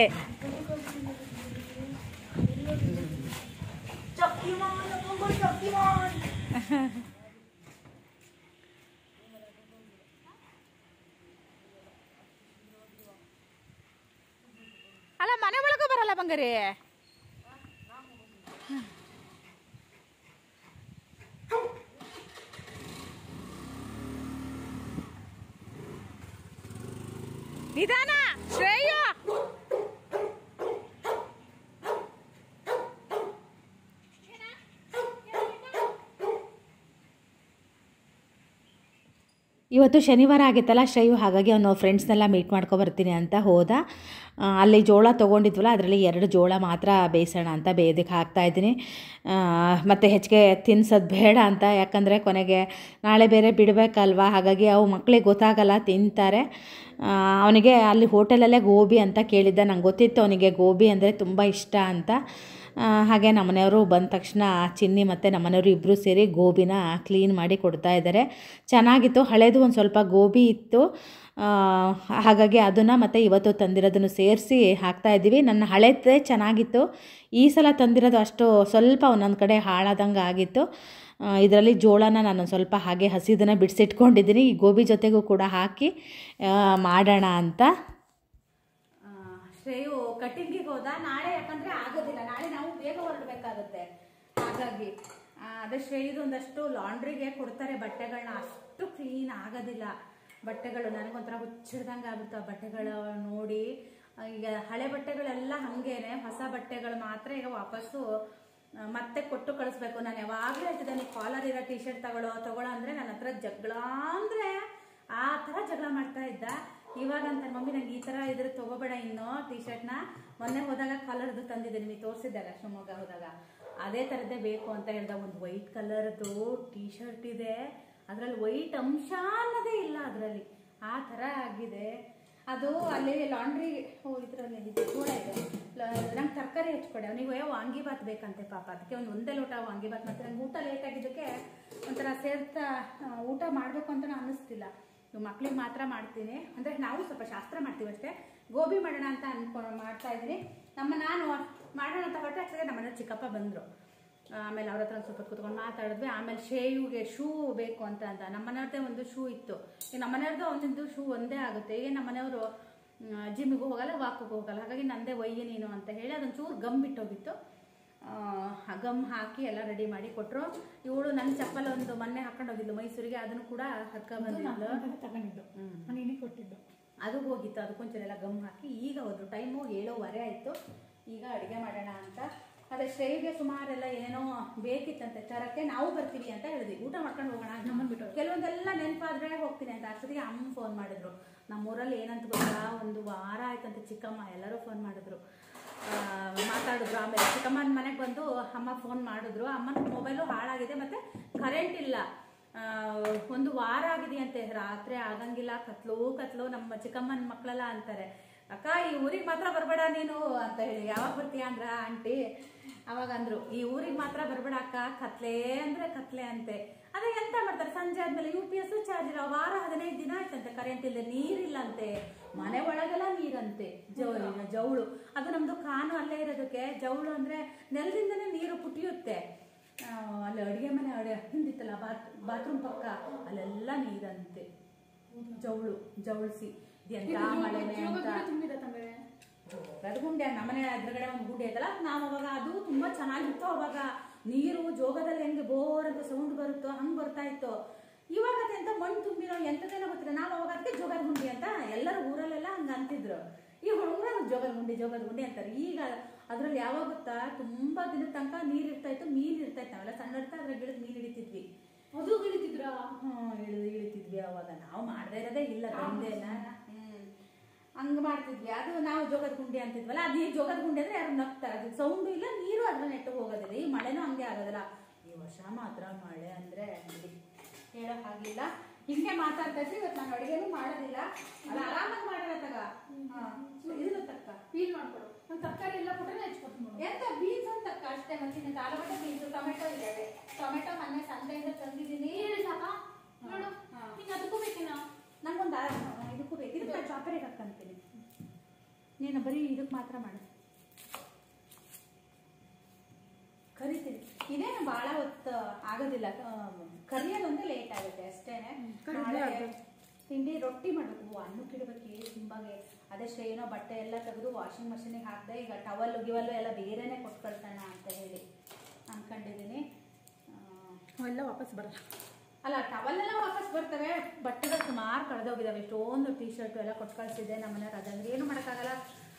ಅಲ್ಲ ಮನೆ ಒಳಗೂ ಬರಲ್ಲ ಬಂಗಾರಿ. ನಿಧಾನ ಶ್ರೇಯು. ಇವತ್ತು ಶನಿವಾರ ಆಗಿತ್ತಲ್ಲ ಶ್ರೇಯು, ಹಾಗಾಗಿ ಅವನು ಫ್ರೆಂಡ್ಸ್ನೆಲ್ಲ ಮೀಟ್ ಮಾಡ್ಕೊಬರ್ತೀನಿ ಅಂತ ಹೋದ. ಅಲ್ಲಿ ಜೋಳ ತೊಗೊಂಡಿದ್ವಲ್ಲ, ಅದರಲ್ಲಿ 2 ಜೋಳ ಮಾತ್ರ ಬೇಯಿಸೋಣ ಅಂತ ಬೇಯೋದಕ್ಕೆ ಹಾಕ್ತಾಯಿದ್ದೀನಿ. ಮತ್ತು ಹೆಚ್ಚಿಗೆ ತಿನ್ಸೋದು ಬೇಡ ಅಂತ, ಯಾಕಂದರೆ ಕೊನೆಗೆ ನಾಳೆ ಬೇರೆ ಬಿಡಬೇಕಲ್ವ, ಹಾಗಾಗಿ ಅವು ಮಕ್ಕಳಿಗೆ ಗೊತ್ತಾಗಲ್ಲ, ತಿಂತಾರೆ. ಅವನಿಗೆ ಅಲ್ಲಿ ಹೋಟೆಲಲ್ಲೇ ಗೋಬಿ ಅಂತ ಕೇಳಿದ್ದ. ನಂಗೆ ಗೊತ್ತಿತ್ತು ಅವನಿಗೆ ಗೋಬಿ ಅಂದರೆ ತುಂಬ ಇಷ್ಟ ಅಂತ. ಹಾಗೆ ನಮ್ಮನೆಯವರು ಬಂದ ತಕ್ಷಣ ಚಿನ್ನಿ ಮತ್ತು ನಮ್ಮನೆಯವರು ಇಬ್ಬರು ಸೇರಿ ಗೋಬಿನ ಕ್ಲೀನ್ ಮಾಡಿ ಕೊಡ್ತಾಯಿದ್ದಾರೆ. ಚೆನ್ನಾಗಿತ್ತು. ಹಳೇದು ಒಂದು ಸ್ವಲ್ಪ ಗೋಬಿ ಇತ್ತು, ಹಾಗಾಗಿ ಅದನ್ನು ಮತ್ತು ಇವತ್ತು ತಂದಿರೋದನ್ನು ಸೇರಿಸಿ ಹಾಕ್ತಾಯಿದ್ದೀವಿ. ನನ್ನ ಹಳೇದೇ ಚೆನ್ನಾಗಿತ್ತು, ಈ ಸಲ ತಂದಿರೋದು ಅಷ್ಟು ಸ್ವಲ್ಪ ಒಂದೊಂದು ಕಡೆ ಹಾಳಾದಂಗೆ ಆಗಿತ್ತು. ಇದರಲ್ಲಿ ಜೋಳನ ನಾನು ಸ್ವಲ್ಪ ಹಾಗೆ ಹಸಿದನ್ನು ಬಿಡಿಸಿಟ್ಕೊಂಡಿದ್ದೀನಿ, ಈ ಗೋಬಿ ಜೊತೆಗೂ ಕೂಡ ಹಾಕಿ ಮಾಡೋಣ ಅಂತ. ಶ್ರೇಯು ಕಟಿಂಗಿಗೆ ಹೋದ ನಾಳೆ, ಯಾಕಂದರೆ ಆಗೋದಿಲ್ಲ, ನಾಳೆ ನಾವು ಬೇಗ ಹೊರಡಬೇಕಾಗುತ್ತೆ. ಹಾಗಾಗಿ ಅದೇ ಶ್ರೇಯುದು ಒಂದಷ್ಟು ಲಾಂಡ್ರಿಗೆ ಕೊಡ್ತಾರೆ ಬಟ್ಟೆಗಳನ್ನ, ಅಷ್ಟು ಕ್ಲೀನ್ ಆಗೋದಿಲ್ಲ ಬಟ್ಟೆಗಳು. ನನಗೊಂಥರ ಹುಚ್ಚಿಡ್ದಂಗೆ ಆಗುತ್ತೆ ಆ ಬಟ್ಟೆಗಳು ನೋಡಿ. ಈಗ ಹಳೆ ಬಟ್ಟೆಗಳೆಲ್ಲ ಹಾಗೇನೆ, ಹೊಸ ಬಟ್ಟೆಗಳು ಮಾತ್ರ ಈಗ ವಾಪಸ್ಸು ಮತ್ತೆ ಕೊಟ್ಟು ಕಳಿಸ್ಬೇಕು. ನಾನು ಯಾವಾಗಲೂ ಹೇಳ್ತಿದ್ದೆ, ಕಾಲರ್ ಇರೋ ಟೀ ಶರ್ಟ್ ತಗೊಳ್ಳೋ ಅಂದರೆ ನನ್ನ ಹತ್ರ ಜಗಳ ಅಂದರೆ ಆ ಥರ ಜಗಳ ಮಾಡ್ತಾ ಇದ್ದ. ಇವಾಗ ಅಂತ ಮಮ್ಮಿ ನಂಗೆ ಈ ಥರ ಇದ್ರೆ ತೊಗೋಬೇಡ ಇನ್ನು ಟೀ ಶರ್ಟ್ನ. ಮೊನ್ನೆ ಹೋದಾಗ ಕಾಲರ್ದು ತಂದಿದ್ದೆ, ನಿಮಗೆ ತೋರಿಸಿದ್ದಾಗ ಶಿವಮೊಗ್ಗ ಹೋದಾಗ, ಅದೇ ಥರದ್ದೇ ಬೇಕು ಅಂತ ಹೇಳ್ದ. ಒಂದು ವೈಟ್ ಕಲರ್ದು ಟೀ ಶರ್ಟ್ ಇದೆ, ಅದರಲ್ಲಿ ವೈಟ್ ಅಂಶ ಅನ್ನೋದೇ ಇಲ್ಲ ಅದರಲ್ಲಿ, ಆ ಥರ ಆಗಿದೆ ಅದು. ಅಲ್ಲಿ ಲಾಂಡ್ರಿ ಇದರಲ್ಲಿ ಕೂಡ ಇದೆ. ನಂಗೆ ತರಕಾರಿ ಹೆಚ್ಚಿಕೊಡೆ, ಅವನಿಗೆ ವಾಂಗಿಬಾತ್ ಬೇಕಂತೆ ಪಾಪ, ಅದಕ್ಕೆ ಒಂದೇ ಲೋಟ ವಾಂಗಿಬಾತ್ ಮಾಡ್ತಾರೆ. ನಂಗೆ ಊಟ ಲೇಟ್ ಆಗಿದ್ದಕ್ಕೆ ಒಂಥರ ಸೇರ್ತಾ ಊಟ ಮಾಡಬೇಕು ಅಂತ ಅನ್ನಿಸ್ತಿಲ್ಲ. ಮಕ್ಳಿಗೆ ಮಾತ್ರ ಮಾಡ್ತೀನಿ, ಅಂದರೆ ನಾವು ಸ್ವಲ್ಪ ಶಾಸ್ತ್ರ ಮಾಡ್ತೀವಿ ಅಷ್ಟೇ. ಗೋಬಿ ಮಾಡೋಣ ಅಂತ ಅನ್ಕೊಂಡು ಮಾಡ್ತಾ ಇದ್ದೀನಿ. ನಾನು ಮಾಡೋಣ ಅಂತ ಹೊರಟೆ ಅಷ್ಟೇ ನಮ್ಮನೆ ಚಿಕ್ಕಪ್ಪ ಬಂದರು. ಆಮೇಲೆ ಅವ್ರ ಹತ್ರ ಸ್ವಲ್ಪ ಕೂತ್ಕೊಂಡು ಮಾತಾಡಿದ್ವಿ. ಆಮೇಲೆ ಶ್ರೇಯುಗೆ ಶೂ ಬೇಕು ಅಂತ ನಮ್ಮನೆಯವ್ರದ್ದೇ ಒಂದು ಶೂ ಇತ್ತು. ಈಗ ನಮ್ಮನೆಯವ್ರದ್ದು ಅವನಿಂದು ಶೂ ಒಂದೇ ಆಗುತ್ತೆ. ಈಗ ನಮ್ಮನೆಯವರು ಜಿಮ್ಮಿಗೂ ಹೋಗಲ್ಲ, ವಾಕಿಗೂ ಹೋಗಲ್ಲ, ಹಾಗಾಗಿ ನಂದೇ ಒಯ್ಯಿ ನೀನು ಅಂತ ಹೇಳಿ ಅದೊಂದು ಚೂರು ಗಮ್ ಬಿಟ್ಟೋಗಿತ್ತು. ಗಮ್ ಹಾಕಿ ಎಲ್ಲ ರೆಡಿ ಮಾಡಿ ಕೊಟ್ಟರು. ಇವಳು ನನ್ನ ಚಪ್ಪಲ್ ಒಂದು ಮೊನ್ನೆ ಹಾಕೊಂಡು ಹೋಗಿದ್ಲು ಮೈಸೂರಿಗೆ, ಅದನ್ನು ಕೂಡ ಹರ್ಕೊಂಡ್ಬಂದಿದ್ಲು, ತಗೊಂಡಿದ್ದು ಕೊಟ್ಟಿದ್ದು, ಅದು ಹೋಗಿತ್ತು. ಅದಕ್ಕೊಂಚೂರೆಲ್ಲ ಗಮ್ ಹಾಕಿ ಈಗ ಹೋದ್ರು. ಟೈಮು 7:15 ಆಯಿತು. ಈಗ ಅಡುಗೆ ಮಾಡೋಣ ಅಂತ. ಅದೇ ಶ್ರೇಯಿಗೆ ಸುಮಾರೆಲ್ಲ ಏನೇನೋ ಬೇಕಿತ್ತಂತೆ ತರಕ್ಕೆ, ನಾವು ಬರ್ತೀವಿ ಅಂತ ಹೇಳಿದ್ವಿ, ಊಟ ಮಾಡ್ಕೊಂಡು ಹೋಗೋಣ ನಮ್ಮನ್ಬಿಟ್ಟು. ಕೆಲವೊಂದೆಲ್ಲ ನೆನಪಾದ್ರೆ ಹೋಗ್ತೀನಿ ಅಂತ. ಅಷ್ಟೊತ್ತಿಗೆ ಅಮ್ಮ ಫೋನ್ ಮಾಡಿದ್ರು. ನಮ್ಮೂರಲ್ಲಿ ಏನಂತ ಗೊತ್ತಾ, 1 ವಾರ ಆಯ್ತಂತೆ ಚಿಕ್ಕಮ್ಮ ಎಲ್ಲರೂ ಫೋನ್ ಮಾಡಿದ್ರು, ಮಾತಾಡಿದ್ರು. ಆಮೇಲೆ ಚಿಕ್ಕಮ್ಮನ ಮನೆಗೆ ಬಂದು ಅಮ್ಮ ಫೋನ್ ಮಾಡಿದ್ರು. ಅಮ್ಮನ ಮೊಬೈಲು ಹಾಳಾಗಿದೆ ಮತ್ತು ಕರೆಂಟ್ ಇಲ್ಲ, 1 ವಾರ ಆಗಿದೆಯಂತೆ. ರಾತ್ರಿ ಆಗಂಗಿಲ್ಲ, ಕತ್ಲು. ನಮ್ಮ ಚಿಕ್ಕಮ್ಮನ ಮಕ್ಕಳೆಲ್ಲ ಅಂತಾರೆ, ಅಕ್ಕ ಈ ಊರಿಗೆ ಮಾತ್ರ ಬರಬೇಡ ನೀನು ಅಂತ ಹೇಳಿ. ಯಾವಾಗ ಬರ್ತೀಯ ಅಂದ್ರ ಆಂಟಿ, ಅವಾಗ ಅಂದ್ರು ಈ ಊರಿಗೆ ಮಾತ್ರ ಬರಬೇಡ ಅಕ್ಕ, ಕತ್ಲೆ ಅಂದರೆ ಕತ್ಲೆ ಅಂತೆ. ಅದೇ ಎಂತ ಮಾಡ್ತಾರೆ, ಸಂಜೆ ಆದ್ಮೇಲೆ UPS ಚಾರ್ಜ್ ಇಲ್ಲ. ವಾರ 15 ದಿನ ಆಯ್ತಂತೆ ಕರೆಂಟ್ ಇಲ್ಲದೆ, ನೀರಿಲ್ಲಂತೆ, ಮನೆ ಒಳಗೆಲ್ಲ ನೀರಂತೆ, ಜವಳು. ಅದು ನಮ್ದು ಕಾನು ಅಲ್ಲೇ ಇರೋದಕ್ಕೆ. ಜವಳು ಅಂದ್ರೆ ನೆಲದಿಂದನೇ ನೀರು ಪುಟಿಯುತ್ತೆ. ಅಲ್ಲಿ ಅಡುಗೆ ಮನೆ ಹಿಂದಿತ್ತಲ್ಲ ಬಾತ್ರೂಮ್ ಪಕ್ಕ, ಅಲ್ಲೆಲ್ಲ ನೀರಂತೆ, ಜವಳಿಸಿ. ಎಂತ ಮಳೆನೆ ಅಂತ ಗುಂಡೆ, ನಮ್ಮನೆ ಎದುರುಗಡೆ ಒಂದು ಗುಂಡೆ ಐತಲ್ಲ, ನಾವು ಅವಾಗ ಅದು ತುಂಬಾ ಚೆನ್ನಾಗಿತ್ತು. ಅವಾಗ ನೀರು ಜೋಗದಲ್ಲಿ ಹೆಂಗೆ ಬೋರ್ ಅಂತ ಸೌಂಡ್ ಬರುತ್ತೋ ಹಂಗೆ ಬರ್ತಾ ಇತ್ತು. ಇವಾಗ ಅದೆಂತ ಮಣ್ಣು ತುಂಬಿರೋ ಎಂತದೇನೋ ಗೊತ್ತಿಲ್ಲ. ನಾವು ಅವಾಗ ಅದಕ್ಕೆ ಜೋಗದ ಗುಂಡಿ ಅಂತ ಎಲ್ಲರೂ ಊರಲ್ಲೆಲ್ಲ ಹಂಗೆ ಅಂತಿದ್ರು. ಈ ಹುಡುಗರು ಜೋಗದ ಗುಂಡಿ ಅಂತಾರೆ. ಈಗ ಅದ್ರಲ್ಲಿ ಯಾವಾಗ ಗೊತ್ತಾ, ತುಂಬಾ ದಿನದ ತನಕ ನೀರು ಇರ್ತಾ ಇತ್ತು, ಮೀನು ಇರ್ತಾ ಇತ್ತು. ನಾವೆಲ್ಲ ಸಣ್ಣ ಇರ್ತಾ ಅದ್ರಾಗ ಗಿಡದ ಮೀನು ಹಿಡಿತಿದ್ವಿ. ಅದು ಹಿಡಿತಿದ್ರ? ಇಳಿತಿದ್ವಿ. ಅವಾಗ ನಾವು ಮಾಡದೇ ಇರೋದೇ ಇಲ್ಲ, ತಂದೆನ. ಹಂಗೆ ಮಾಡ್ತಿದ್ವಿ. ಅದು ನಾವು ಜೋಗದ ಗುಂಡಿ ಅಂತಿದ್ವಲ್ಲ, ಅದು ಈ ಜೋಗದ ಗುಂಡಿ ಅಂದ್ರೆ ಯಾರು ನಗ್ತಾರೆ, ಅದು ಸೌಂಡು ಇಲ್ಲ, ನೀರು ಅದ್ರ ನೆಟ್ಟು ಹೋಗೋದಿಲ್ಲ. ಈ ಮಳೆನೂ ಹಂಗೆ ಆಗೋದಿಲ್ಲ. ಈ ವರ್ಷ ಮಾತ್ರ ಮಳೆ ಅಂದ್ರೆ ಹೇಳೋ ಹಾಗಿಲ್ಲ. ಹಿಂಗೆ ಮಾತಾಡ್ತಾ ಇದ್ವಿ. ಇವತ್ತು ನಾನು ಅಡುಗೆನೂ ಮಾಡೋದಿಲ್ಲ, ಅದು ಆರಾಮಾಗಿ ಮಾಡೋಣ ತಗ. ಇದನ್ನು ತಕ್ಕ ಫೀಲ್ ಮಾಡ್ಕೊಡು. ಒಂದು ತರಕಾರಿ ಎಲ್ಲ ಕೂಡ ಹೆಚ್ಕೊಡ್ತೀನಿ. ಎಂತ ಬೀನ್ಸ್ ಅಂತ ತಕ್ಕ ಅಷ್ಟೇ. ಮತ್ತೆ ಆಲೂಗಡ್ಡೆ, ಬೀನ್ಸು, ಟೊಮೆಟೊ ಇದೆ. ಟೊಮೆಟೊ ಮೊನ್ನೆ ಸಂತೆಯಿಂದ ತಂದಿದ್ದೀನಿ. ಸಾಕ ನೋಡು, ಹಿಂಗೆ ಅದಕ್ಕೂ ಬೇಕೇನೋ ನಂಗೊಂದು ಇದಕ್ಕೂ ಬೇಕು. ಇದಕ್ಕೆ ನಾನು ಚಾಪರಿಗೆ ಹಾಕ್ಕೊಂತೀನಿ. ನೀನು ಬರೀ ಇದಕ್ಕೆ ಮಾತ್ರ ಮಾಡು. ಕರಿತೀವಿ. ಇದೇನು ಭಾಳ ಹೊತ್ತು ಆಗೋದಿಲ್ಲ, ಕರಿಯೋದೊಂದೇ ಲೇಟ್ ಆಗುತ್ತೆ ಅಷ್ಟೇ. ತಿಂಡಿ ರೊಟ್ಟಿ ಮಾಡಬೇಕು, ಅನ್ನಕ್ಕೆ ಇಡಬೇಕು ತುಂಬಾಗೆ. ಅದೇ ಏನೋ ಬಟ್ಟೆ ಎಲ್ಲ ತೆಗೆದು ವಾಷಿಂಗ್ ಮಷೀನಿಗೆ ಹಾಕಿದೆ. ಈಗ ಟವಲ್ಲು ಗಿವಲ್ಲು ಎಲ್ಲ ಬೇರೆನೇ ಕೊಟ್ಟು ಕಳ್ಸೋಣ ಅಂತ ಹೇಳಿ ಅನ್ಕೊಂಡಿದ್ದೀನಿ. ಎಲ್ಲ ವಾಪಸ್ ಬರಲ್ಲ ಅಲ್ಲ, ಟವಲ್ಲೆಲ್ಲ ವಾಪಸ್ ಬರ್ತವೆ. ಬಟ್ಟೆಗಳು ಸುಮಾರು ಕಳೆದೋಗಿದ್ದಾವೆ. ಎಷ್ಟೊಂದು ಟೀ ಶರ್ಟು ಎಲ್ಲ ಕೊಟ್ಟು ಕಳಿಸಿದ್ದೆ ನಮ್ಮ ಮನೆಯವ್ರು. ಅದಂದ್ರೆ ಏನು ಮಾಡೋಕ್ಕಾಗಲ್ಲ,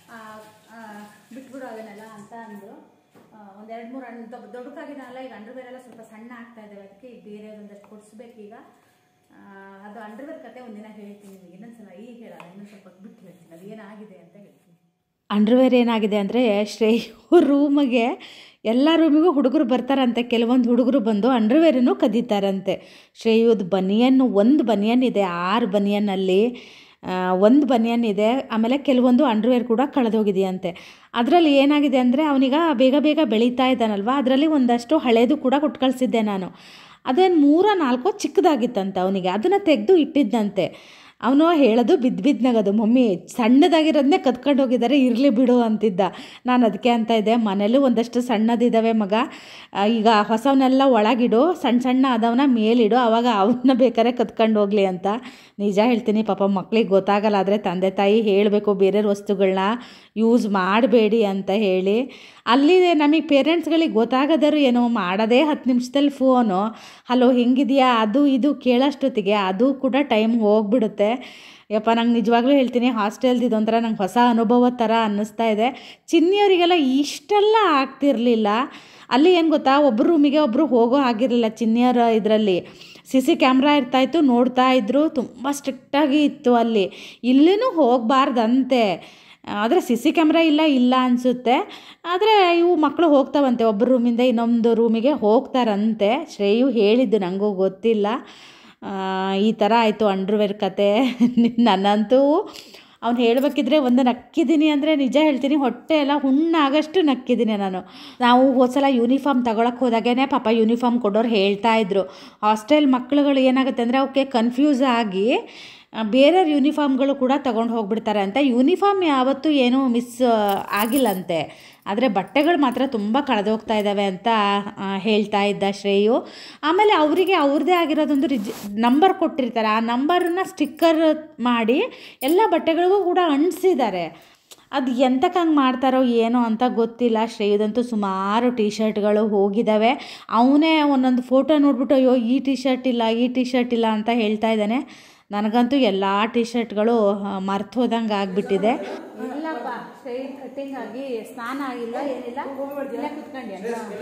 ಬಿಟ್ಬಿಡು ಅದನ್ನೆಲ್ಲ ಅಂತ ಅಂದರು. ಒಂದು 2-3 ದೊಡ್ಡಕ್ಕಾಗಿದ್ದಾನಲ್ಲ, ಈಗ ಅಂಡರ್ವೇರ್ ಎಲ್ಲ ಸ್ವಲ್ಪ ಸಣ್ಣ ಆಗ್ತಾ ಇದ್ದಾವೆ. ಅದಕ್ಕೆ ಈಗ ಬೇರೆ ಒಂದಷ್ಟು ಕೊಡಿಸ್ಬೇಕೀಗ. ಅದು ಅಂಡರ್ವೇರ್ ಕತೆ ಒಂದಿನ ಹೇಳ್ತೀನಿ ನಿಮಗೆ. ಇನ್ನೊಂದ್ಸಲ ಈಗ ಹೇಳಲ್ಲ, ಇನ್ನೊಂದು ಸ್ವಲ್ಪ ಬಿಟ್ಟು ಹೇಳ್ತೀನಿ ಅದು ಏನಾಗಿದೆ ಅಂತ ಹೇಳ್ತೀನಿ. ಅಂಡರ್ವೇರ್ ಏನಾಗಿದೆ ಅಂದರೆ, ಶ್ರೇಯು ರೂಮಿಗೆ ಎಲ್ಲ ರೂಮಿಗೂ ಹುಡುಗರು ಬರ್ತಾರಂತೆ. ಕೆಲವೊಂದು ಹುಡುಗರು ಬಂದು ಅಂಡರ್ವೇರನ್ನು ಕದೀತಾರಂತೆ. ಶ್ರೇಯುದು ಬನಿಯನ್ನು, ಒಂದು ಬನಿಯನ್ ಇದೆ, 6 ಬನಿಯನ್ನಲ್ಲಿ ಒಂದು ಬನಿಯನ್ ಇದೆ. ಆಮೇಲೆ ಕೆಲವೊಂದು ಅಂಡರ್ವೇರ್ ಕೂಡ ಕಳೆದೋಗಿದೆಯಂತೆ. ಅದರಲ್ಲಿ ಏನಾಗಿದೆ ಅಂದರೆ, ಅವನಿಗ ಬೇಗ ಬೇಗ ಬೆಳೀತಾ ಇದ್ದಾನಲ್ವ, ಅದರಲ್ಲಿ ಒಂದಷ್ಟು ಹಳೇದು ಕೂಡ ಕೊಟ್ಟು ಕಳಿಸಿದ್ದೆ ನಾನು. ಅದೇನು 3-4 ಚಿಕ್ಕದಾಗಿತ್ತಂತೆ ಅವನಿಗೆ. ಅದನ್ನು ತೆಗೆದು ಇಟ್ಟಿದ್ದಂತೆ. ಅವನು ಹೇಳೋದು ಬಿದ್ದನಗದು, ಮಮ್ಮಿ ಸಣ್ಣದಾಗಿರೋದನ್ನೇ ಕದ್ಕೊಂಡು ಹೋಗಿದ್ದಾರೆ, ಇರಲಿ ಬಿಡು ಅಂತಿದ್ದ. ನಾನು ಅದಕ್ಕೆ ಅಂತ ಇದ್ದೆ, ಮನೇಲೂ ಒಂದಷ್ಟು ಸಣ್ಣದಿದ್ದಾವೆ ಮಗ, ಈಗ ಹೊಸವನ್ನೆಲ್ಲ ಒಳಗಿಡು, ಸಣ್ಣ ಆದವನ್ನ ಮೇಲಿಡು, ಆವಾಗ ಅವನ್ನ ಬೇಕಾದ್ರೆ ಕದ್ಕೊಂಡು ಹೋಗಲಿ ಅಂತ. ನಿಜ ಹೇಳ್ತೀನಿ, ಪಾಪ ಮಕ್ಳಿಗೆ ಗೊತ್ತಾಗಲ್ಲ. ಆದರೆ ತಂದೆ ತಾಯಿ ಹೇಳಬೇಕು ಬೇರೆಯವ್ರ ವಸ್ತುಗಳನ್ನ ಯೂಸ್ ಮಾಡಬೇಡಿ ಅಂತ ಹೇಳಿ. ಅಲ್ಲಿ ನಮಗೆ ಪೇರೆಂಟ್ಸ್ಗಳಿಗೆ ಗೊತ್ತಾಗದರು ಏನೋ, ಮಾಡೋದೇ 10 ನಿಮಿಷದಲ್ಲಿ ಫೋನು, ಹಲೋ ಹೆಂಗಿದೆಯಾ ಅದು ಇದು ಕೇಳೋಷ್ಟೊತ್ತಿಗೆ ಅದು ಕೂಡ ಟೈಮ್ ಹೋಗ್ಬಿಡುತ್ತೆ. ಯಪ್ಪ, ನಂಗೆ ನಿಜವಾಗ್ಲೂ ಹೇಳ್ತೀನಿ, ಹಾಸ್ಟೆಲ್ದು ಇದೊಂಥರ ನಂಗೆ ಹೊಸ ಅನುಭವ ಥರ ಅನ್ನಿಸ್ತಾ ಇದೆ. ಚಿನ್ನಿಯವರಿಗೆಲ್ಲ ಇಷ್ಟೆಲ್ಲ ಆಗ್ತಿರಲಿಲ್ಲ. ಅಲ್ಲಿ ಏನು ಗೊತ್ತಾ, ಒಬ್ಬರು ರೂಮಿಗೆ ಒಬ್ಬರು ಹೋಗೋ ಆಗಿರಲಿಲ್ಲ. ಚಿನ್ನಿಯರ ಇದರಲ್ಲಿ CC ಕ್ಯಾಮ್ರಾ ಇರ್ತಾಯಿತ್ತು, ನೋಡ್ತಾ ಇದ್ರು, ತುಂಬ ಸ್ಟ್ರಿಕ್ಟಾಗಿ ಇತ್ತು ಅಲ್ಲಿ. ಇಲ್ಲಿನೂ ಹೋಗಬಾರ್ದಂತೆ. ಆದರೆ CC ಕ್ಯಾಮ್ರಾ ಇಲ್ಲ ಅನಿಸುತ್ತೆ. ಆದರೆ ಇವು ಮಕ್ಕಳು ಹೋಗ್ತಾವಂತೆ, ಒಬ್ಬರು ರೂಮಿಂದ ಇನ್ನೊಂದು ರೂಮಿಗೆ ಹೋಗ್ತಾರಂತೆ. ಶ್ರೇಯು ಹೇಳಿದ್ದು, ನನಗೂ ಗೊತ್ತಿಲ್ಲ. ಈ ಥರ ಆಯಿತು ಅಂಡರ್ವೇರ್ ಕತೆ. ನನ್ನಂತೂ ಅವ್ನು ಹೇಳಬೇಕಿದ್ರೆ ಒಂದು ನಕ್ಕಿದ್ದೀನಿ ಅಂದರೆ, ನಿಜ ಹೇಳ್ತೀನಿ, ಹೊಟ್ಟೆ ಎಲ್ಲ ಹುಣ್ಣಾಗಷ್ಟು ನಕ್ಕಿದ್ದೀನಿ ನಾನು. ನಾವು ಹೋದ್ಸಲ ಯೂನಿಫಾರ್ಮ್ ತಗೊಳಕ್ಕೆ ಹೋದಾಗೇ ಪಾಪ ಯೂನಿಫಾರ್ಮ್ ಕೊಡೋರು ಹೇಳ್ತಾಯಿದ್ರು, ಹಾಸ್ಟೆಲ್ ಮಕ್ಕಳುಗಳು ಏನಾಗುತ್ತೆ ಅಂದರೆ ಅವಕ್ಕೆ ಕನ್ಫ್ಯೂಸ್ ಆಗಿ ಬೇರೆಯವ್ರ ಯೂನಿಫಾರ್ಮ್ಗಳು ಕೂಡ ತೊಗೊಂಡು ಹೋಗ್ಬಿಡ್ತಾರೆ ಅಂತ. ಯೂನಿಫಾರ್ಮ್ ಯಾವತ್ತೂ ಏನೂ ಮಿಸ್ ಆಗಿಲ್ಲಂತೆ, ಆದರೆ ಬಟ್ಟೆಗಳು ಮಾತ್ರ ತುಂಬ ಕಳೆದೋಗ್ತಾ ಇದ್ದಾವೆ ಅಂತ ಹೇಳ್ತಾ ಇದ್ದ ಶ್ರೇಯು. ಆಮೇಲೆ ಅವರಿಗೆ ಅವ್ರದ್ದೇ ಆಗಿರೋದೊಂದು ನಂಬರ್ ಕೊಟ್ಟಿರ್ತಾರೆ, ಆ ನಂಬರನ್ನು ಸ್ಟಿಕ್ಕರ್ ಮಾಡಿ ಎಲ್ಲ ಬಟ್ಟೆಗಳಿಗೂ ಕೂಡ ಅಂಟಿಸಿದ್ದಾರೆ. ಅದು ಎಂತಕ್ಕೆ ಹಂಗೆ ಮಾಡ್ತಾರೋ ಏನೋ ಅಂತ ಗೊತ್ತಿಲ್ಲ. ಶ್ರೇಯುದಂತೂ ಸುಮಾರು ಟೀ ಶರ್ಟ್ಗಳು ಹೋಗಿದ್ದಾವೆ. ಅವನೇ ಒಂದೊಂದು ಫೋಟೋ ನೋಡ್ಬಿಟ್ಟು, ಅಯ್ಯೋ ಈ ಟೀ ಶರ್ಟ್ ಇಲ್ಲ ಅಂತ ಹೇಳ್ತಾ ಇದ್ದಾನೆ. ನನಗಂತೂ ಎಲ್ಲ ಟೀ ಶರ್ಟ್ಗಳು ಮರ್ತು ಹೋದಂಗೆ ಆಗಿಬಿಟ್ಟಿದೆ. ಇಲ್ಲಪ್ಪ, ಸ್ಟ್ರೈಟ್ ಕಟ್ಟಿಂಗ್ ಆಗಿ ಸ್ನಾನ ಆಗಿಲ್ಲ, ಏನಿಲ್ಲ, ಇಲ್ಲ ಕುತ್ಕೊಂಡೆ.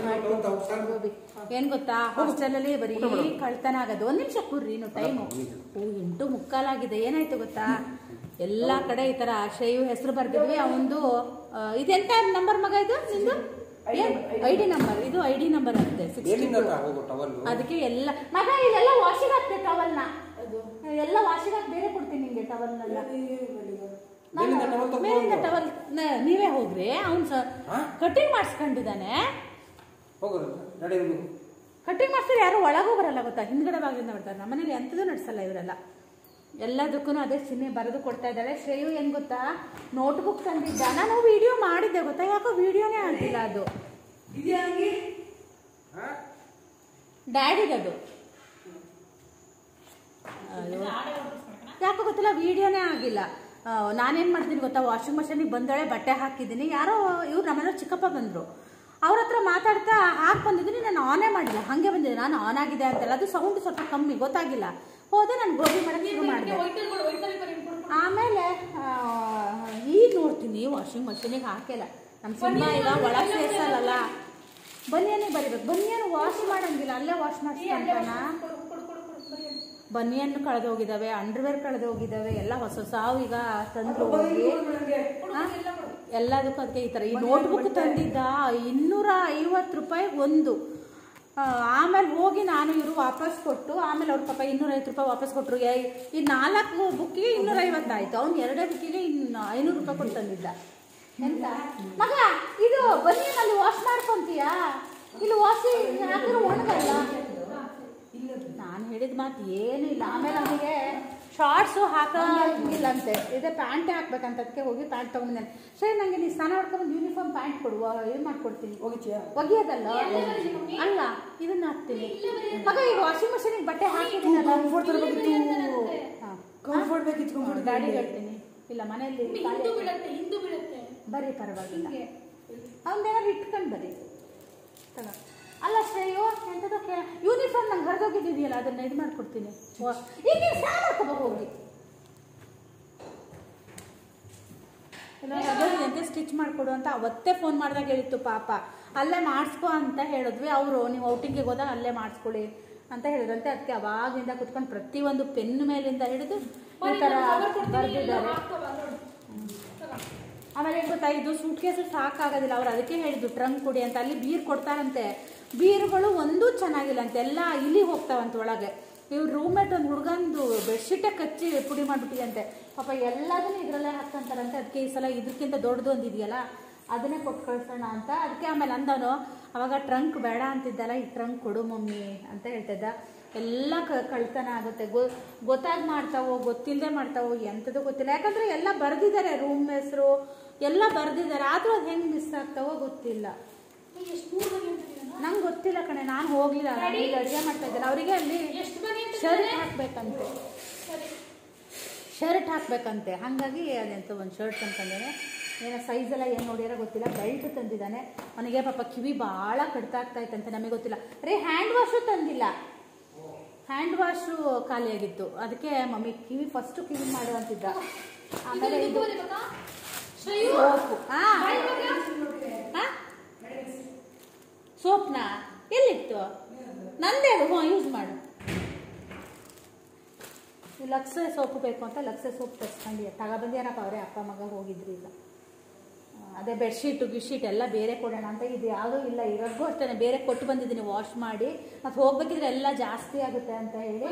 ಏನು ಗೊತ್ತಾ, ಹಾಸ್ಟೆಲಲ್ಲಿ ಬರೀ ಕಳ್ತನ ಆಗೋದು. 1 ನಿಮಿಷ ಕೂರ್ರಿ, ಇನ್ನು ಟೈಮು 8:45 ಏನಾಯ್ತು ಗೊತ್ತಾ, ಎಲ್ಲ ಕಡೆ ಈ ಥರ ಶ್ರೇಯು ಹೆಸರು ಬರ್ದಿದ್ವಿ. ಅವನದು ಇದೆಂತ ನಂಬರ್ ಮಗ, ಇದು ನಿಂದು ID ನಂಬರ್, ಇದು ID ನಂಬರ್ ಅಂತೆ 62. ಅದಕ್ಕೆ ಎಲ್ಲ ಮಗ ಇದೆಲ್ಲ ವಾಷಿಗೆ ಹಾಕ್ತೆ ಟವಲ್ನ, ಎಲ್ಲ ವಾಷಿಗೆ ಹಾಕಿ ಬೇರೆ ಕೊಡ್ತೀನಿ ನಿಂಗೆ ಟವಲ್ನೆಲ್ಲ. ಮೇಲಿಂದ ಟವಲ್ ನೀವೇ ಹೋಗ್ರಿ. ಅವ್ನು ಕಟ್ಟಿಂಗ್ ಮಾಡಿಸ್ಕೊಂಡಿದ್ದಾನೆ. ಕಟ್ಟಿಂಗ್ ಮಾಡಿಸಿದ್ರೆ ಯಾರು ಒಳಗೂ ಬರಲ್ಲ ಗೊತ್ತಾ, ಹಿಂದ್ಗಡೆ ಬಾಗಿಲಿಂದ ಬರ್ತಾರೆ. ನಮ್ಮನೇಲಿ ಎಂಥದ್ದು ನಡೆಸಲ್ಲ ಇವರೆಲ್ಲ. ಎಲ್ಲದಕ್ಕೂ ಅದೇ ಚಿನ್ನೆ ಬರೆದು ಕೊಡ್ತಾ ಇದ್ದಾಳೆ. ಶ್ರೇಯು ಏನು ಗೊತ್ತಾ, ನೋಟ್ಬುಕ್ ತಂದಿದ್ದ. ನಾನು ವಿಡಿಯೋ ಮಾಡಿದ್ದೆ ಗೊತ್ತಾ, ಯಾಕೋ ವಿಡಿಯೋನೇ ಆಗಿಲ್ಲ. ಅದು ಡ್ಯಾಡಿಗದು ಯಾಕೋ ಗೊತ್ತಿಲ್ಲ, ವಿಡಿಯೋನೇ ಆಗಿಲ್ಲ. ನಾನೇನು ಮಾಡ್ತೀನಿ ಗೊತ್ತಾ, ವಾಷಿಂಗ್ ಮಷೀನಿಗೆ ಬಂದಳೆ ಬಟ್ಟೆ ಹಾಕಿದ್ದೀನಿ. ಯಾರೋ ಇವ್ರು ನಮ್ಮನೆಯವ್ರು ಚಿಕ್ಕಪ್ಪ ಬಂದರು, ಅವ್ರ ಹತ್ರ ಮಾತಾಡ್ತಾ ಹಾಕಿ ಬಂದಿದ್ದೀನಿ. ನಾನು ಆನೇ ಮಾಡಿಲ್ಲ, ಹಾಗೆ ಬಂದಿದ್ದೆ. ನಾನು ಆನ್ ಆಗಿದೆ ಅಂತೆಲ್ಲ, ಅದು ಸೌಂಡ್ ಸ್ವಲ್ಪ ಕಮ್ಮಿ ಗೊತ್ತಾಗಿಲ್ಲ. ಹೋದೆ, ನಾನು ಗೋಬಿ ಮಾಡೋಕ್ಕೆ ಶುರು ಮಾಡಿದೆ. ಆಮೇಲೆ ಈಗ ನೋಡ್ತೀನಿ ವಾಷಿಂಗ್ ಮಷೀನಿಗೆ ಹಾಕಿಲ್ಲ. ನಮ್ಮ ಸಿನಿಮಾ ಈಗ ಒಳಗೆ ಸೇರಿಸಲ್ಲ, ಬನಿಯನೇ ಬರಿಬೇಕು. ಬನಿಯನು ವಾಶ್ ಮಾಡಂಗಿಲ್ಲ, ಅಲ್ಲೇ ವಾಶ್ ಮಾಡಿಸ್ಕೊಂತಾನ. ಬನಿಯನ್ ಕಳೆದು ಹೋಗಿದ್ದಾವೆ, ಅಂಡರ್ವೇರ್ ಕಳೆದು ಹೋಗಿದ್ದಾವೆ, ಎಲ್ಲ ಹೊಸ ಸಾವು ಈಗ ತಂದು ಹೋಗಿ ಎಲ್ಲದಕ್ಕೂ ಅದಕ್ಕೆ ಈ ಥರ. ಈ ನೋಟ್ಬುಕ್ ತಂದಿದ್ದ 250 ರೂಪಾಯಿ ಒಂದು. ಆಮೇಲೆ ಹೋಗಿ ನಾನು ಇವರು ವಾಪಸ್ ಕೊಟ್ಟು, ಆಮೇಲೆ ಅವ್ರ ಪಾಪ 250 ರೂಪಾಯಿ ವಾಪಸ್ ಕೊಟ್ಟರು. ಈ 4 ಬುಕ್ಕಿಗೆ 250 ಆಯಿತು. ಅವ್ನು 2 ಬುಕ್ಕಿಗೆ 500 ರೂಪಾಯಿ ಕೊಟ್ಟು ತಂದಿದ್ದ. ಎಂತ ಮಗ ಇದು ಬನಿಯನಲ್ಲಿ ವಾಶ್ ಮಾಡ್ಕೊಂತೀಯಾ? ಇಲ್ಲಿ ವಾಶಿ ಹಾಕಿದ್ರೆ ಒಣಗಲ್ಲ. ನಾನು ಹೇಳಿದ ಮಾತು ಏನೂ ಇಲ್ಲ. ಆಮೇಲೆ ಅವನಿಗೆ ಶಾರ್ಟ್ಸು ಹಾಕಿಲ್ಲಂತೆ, ಇದೇ ಪ್ಯಾಂಟೇ ಹಾಕ್ಬೇಕಂತ. ಅದಕ್ಕೆ ಹೋಗಿ ಪ್ಯಾಂಟ್ ತೊಗೊಂಡಿದ್ದಾನೆ. ಸರಿ, ನನಗೆ ನೀನು ಸ್ನಾನ ಮಾಡ್ಕೊಂಡು ಯೂನಿಫಾರ್ಮ್ ಪ್ಯಾಂಟ್ ಕೊಡುವ, ಏನು ಮಾಡ್ಕೊಡ್ತೀನಿ? ಒಗಿಯೋದಲ್ಲ ಅಲ್ಲ, ಇದನ್ನ ಹಾಕ್ತೀನಿ ಮಗ. ಈಗ ವಾಷಿಂಗ್ ಮಷೀನಿಗೆ ಬಟ್ಟೆ ಹಾಕಿದ್ದೀನಲ್ಲ, ಕಂಫರ್ಟ್ ಬೇಕಿತ್ತು. ಗಾಡಿ ಹೇಳ್ತೀನಿ. ಇಲ್ಲ ಮನೆಯಲ್ಲಿ ಬರೀ ಪರವಾಗಿಲ್ಲ, ಅವನ್ನೇನಾದ್ರು ಇಟ್ಕೊಂಡು ಬರೀ ತಗ. ಅಲ್ಲ ಶ್ರೇಯೋ, ಎಂಥದಕ್ಕೆ ಯೂನಿಫಾರ್ಮ್ ನಂಗೆ ಹರಿದೋಗಿದ್ದೀಯಲ್ಲ, ಅದನ್ನ ಇದು ಮಾಡ್ಕೊಡ್ತೀನಿ. ಈಗ ಸ್ನಾನ ಮಾಡ್ಕೊಬೋ ಹೋಗಿ. ಎಂತ ಸ್ಟಿಚ್ ಮಾಡಿಕೊಡು ಅಂತ ಅವತ್ತೇ ಫೋನ್ ಮಾಡಿದಾಗ ಹೇಳಿತ್ತು ಪಾಪ. ಅಲ್ಲೇ ಮಾಡಿಸ್ಕೊ ಅಂತ ಹೇಳಿದ್ವಿ. ಅವರು ನೀವು ಔಟಿಂಗಿಗೆ ಹೋದಾಗ ಅಲ್ಲೇ ಮಾಡಿಸ್ಕೊಳ್ಳಿ ಅಂತ ಹೇಳಿದ್ರಂತೆ. ಅದಕ್ಕೆ ಅವಾಗಿಂದ ಕುತ್ಕೊಂಡು ಪ್ರತಿಯೊಂದು ಪೆನ್ ಮೇಲಿಂದ ಹಿಡಿದು ಈ ಥರ ಬರೆದಿದ್ದಾರೆ. ಆಮೇಲೆ ಏನು ಗೊತ್ತಾ, ಇದು ಸೂಟ್ ಕೇಸು ಸಾಕಾಗೋದಿಲ್ಲ. ಅವ್ರು ಅದಕ್ಕೆ ಹೇಳಿದ್ದು ಟ್ರಂಕ್ ಕೊಡಿ ಅಂತ. ಅಲ್ಲಿ ಬೀರ್ ಕೊಡ್ತಾರಂತೆ. ಬೀರುಗಳು ಒಂದೂ ಚೆನ್ನಾಗಿಲ್ಲಂತೆ, ಎಲ್ಲ ಇಲ್ಲಿ ಹೋಗ್ತಾವಂತೆ ಒಳಗೆ. ಇವ್ರು ರೂಮ್ಮೇಟ್ ಒಂದು ಹುಡುಗಂದು ಬೆಡ್ಶೀಟೇ ಕಚ್ಚಿ ಪುಡಿ ಮಾಡಿಬಿಟ್ಟಿದಂತೆ ಪಾಪ. ಎಲ್ಲದನ್ನೂ ಇದರಲ್ಲೇ ಹಾಕ್ಕೊಂತಾರಂತೆ. ಅದಕ್ಕೆ ಈ ಸಲ ಇದಕ್ಕಿಂತ ದೊಡ್ಡದು ಒಂದು ಇದೆಯಲ್ಲ, ಅದನ್ನೇ ಕೊಟ್ಟು ಕಳ್ಸೋಣ ಅಂತ. ಅದಕ್ಕೆ ಆಮೇಲೆ ಅಂದವನು ಅವಾಗ ಟ್ರಂಕ್ ಬೇಡ ಅಂತಿದ್ದಲ್ಲ, ಈ ಟ್ರಂಕ್ ಕೊಡು ಮಮ್ಮಿ ಅಂತ ಹೇಳ್ತಿದ್ದ. ಎಲ್ಲ ಕಳ್ತನ ಆಗುತ್ತೆ. ಗೊತ್ತಾಗಿ ಮಾಡ್ತಾವೋ ಗೊತ್ತಿಲ್ಲದೆ ಮಾಡ್ತಾವೋ ಎಂಥದ್ದು ಗೊತ್ತಿಲ್ಲ. ಯಾಕಂದರೆ ಎಲ್ಲ ಬರೆದಿದ್ದಾರೆ, ರೂಮ್ ಹೆಸರು ಎಲ್ಲ ಬರೆದಿದ್ದಾರೆ. ಆದರೂ ಅದು ಹೆಂಗೆ ಮಿಸ್ ಆಗ್ತಾವೋ ಗೊತ್ತಿಲ್ಲ. ನಂಗೆ ಗೊತ್ತಿಲ್ಲ ಕಣೆ, ನಾನು ಹೋಗಲಿಲ್ಲ. ಈಗ ಅಡುಗೆ ಮಾಡ್ತಾ ಇದ್ದಾರೆ. ಅವರಿಗೆ ಅಲ್ಲಿ ಶರ್ಟ್ ಹಾಕಬೇಕಂತೆ, ಶರ್ಟ್ ಹಾಕಬೇಕಂತೆ. ಹಾಗಾಗಿ ಅದೆಂತ ಒಂದು ಶರ್ಟ್ ತಂದಿದ್ದಾನೆ. ಏನೋ ಸೈಜೆಲ್ಲ ಏನು ನೋಡಿರೋ ಗೊತ್ತಿಲ್ಲ. ಬೆಲ್ಟ್ ತಂದಿದ್ದಾನೆ. ಅವನಿಗೆ ಪಾಪ ಕಿವಿ ಭಾಳ ಕಡಿತ ಆಗ್ತಾ ಇತ್ತಂತೆ, ನಮಗೆ ಗೊತ್ತಿಲ್ಲ. ಹ್ಯಾಂಡ್ ವಾಶು ತಂದಿಲ್ಲ. ಹ್ಯಾಂಡ್ ವಾಶು ಖಾಲಿಯಾಗಿತ್ತು. ಅದಕ್ಕೆ ಮಮ್ಮಿ ಕಿವಿ ಫಸ್ಟು ಕಿವಿ ಮಾಡುವಂತಿದ್ದ. ಆಮೇಲೆ ಇದು ಸೋಪು. ಸೋಪ್ನ ಎಲ್ಲಿತ್ತು? ನಂದೇ ಯೂಸ್ ಮಾಡು. ಲಕ್ಸೆ ಸೋಪು ಬೇಕು ಅಂತ ಲಕ್ಸೆ ಸೋಪ್ ತರಿಸ್ಕೊಂಡು ತಗೊಬಂದ್ಯಾರಪ್ಪ. ಅವರೇ ಅಪ್ಪ ಮಗ ಹೋಗಿದ್ರು. ಇಲ್ಲ ಅದೇ ಬೆಡ್ಶೀಟು ಗಿಡ್ಶೀಟ್ ಎಲ್ಲ ಬೇರೆ ಕೊಡೋಣ ಅಂತ. ಇದು ಯಾವುದೂ ಇಲ್ಲ, ಇರೋಕ್ಕೂ ಅಷ್ಟೇ ಬೇರೆ ಕೊಟ್ಟು ಬಂದಿದ್ದೀನಿ ವಾಶ್ ಮಾಡಿ. ಮತ್ತು ಹೋಗ್ಬೇಕಿದ್ರೆ ಎಲ್ಲ ಜಾಸ್ತಿ ಆಗುತ್ತೆ ಅಂತ ಹೇಳಿ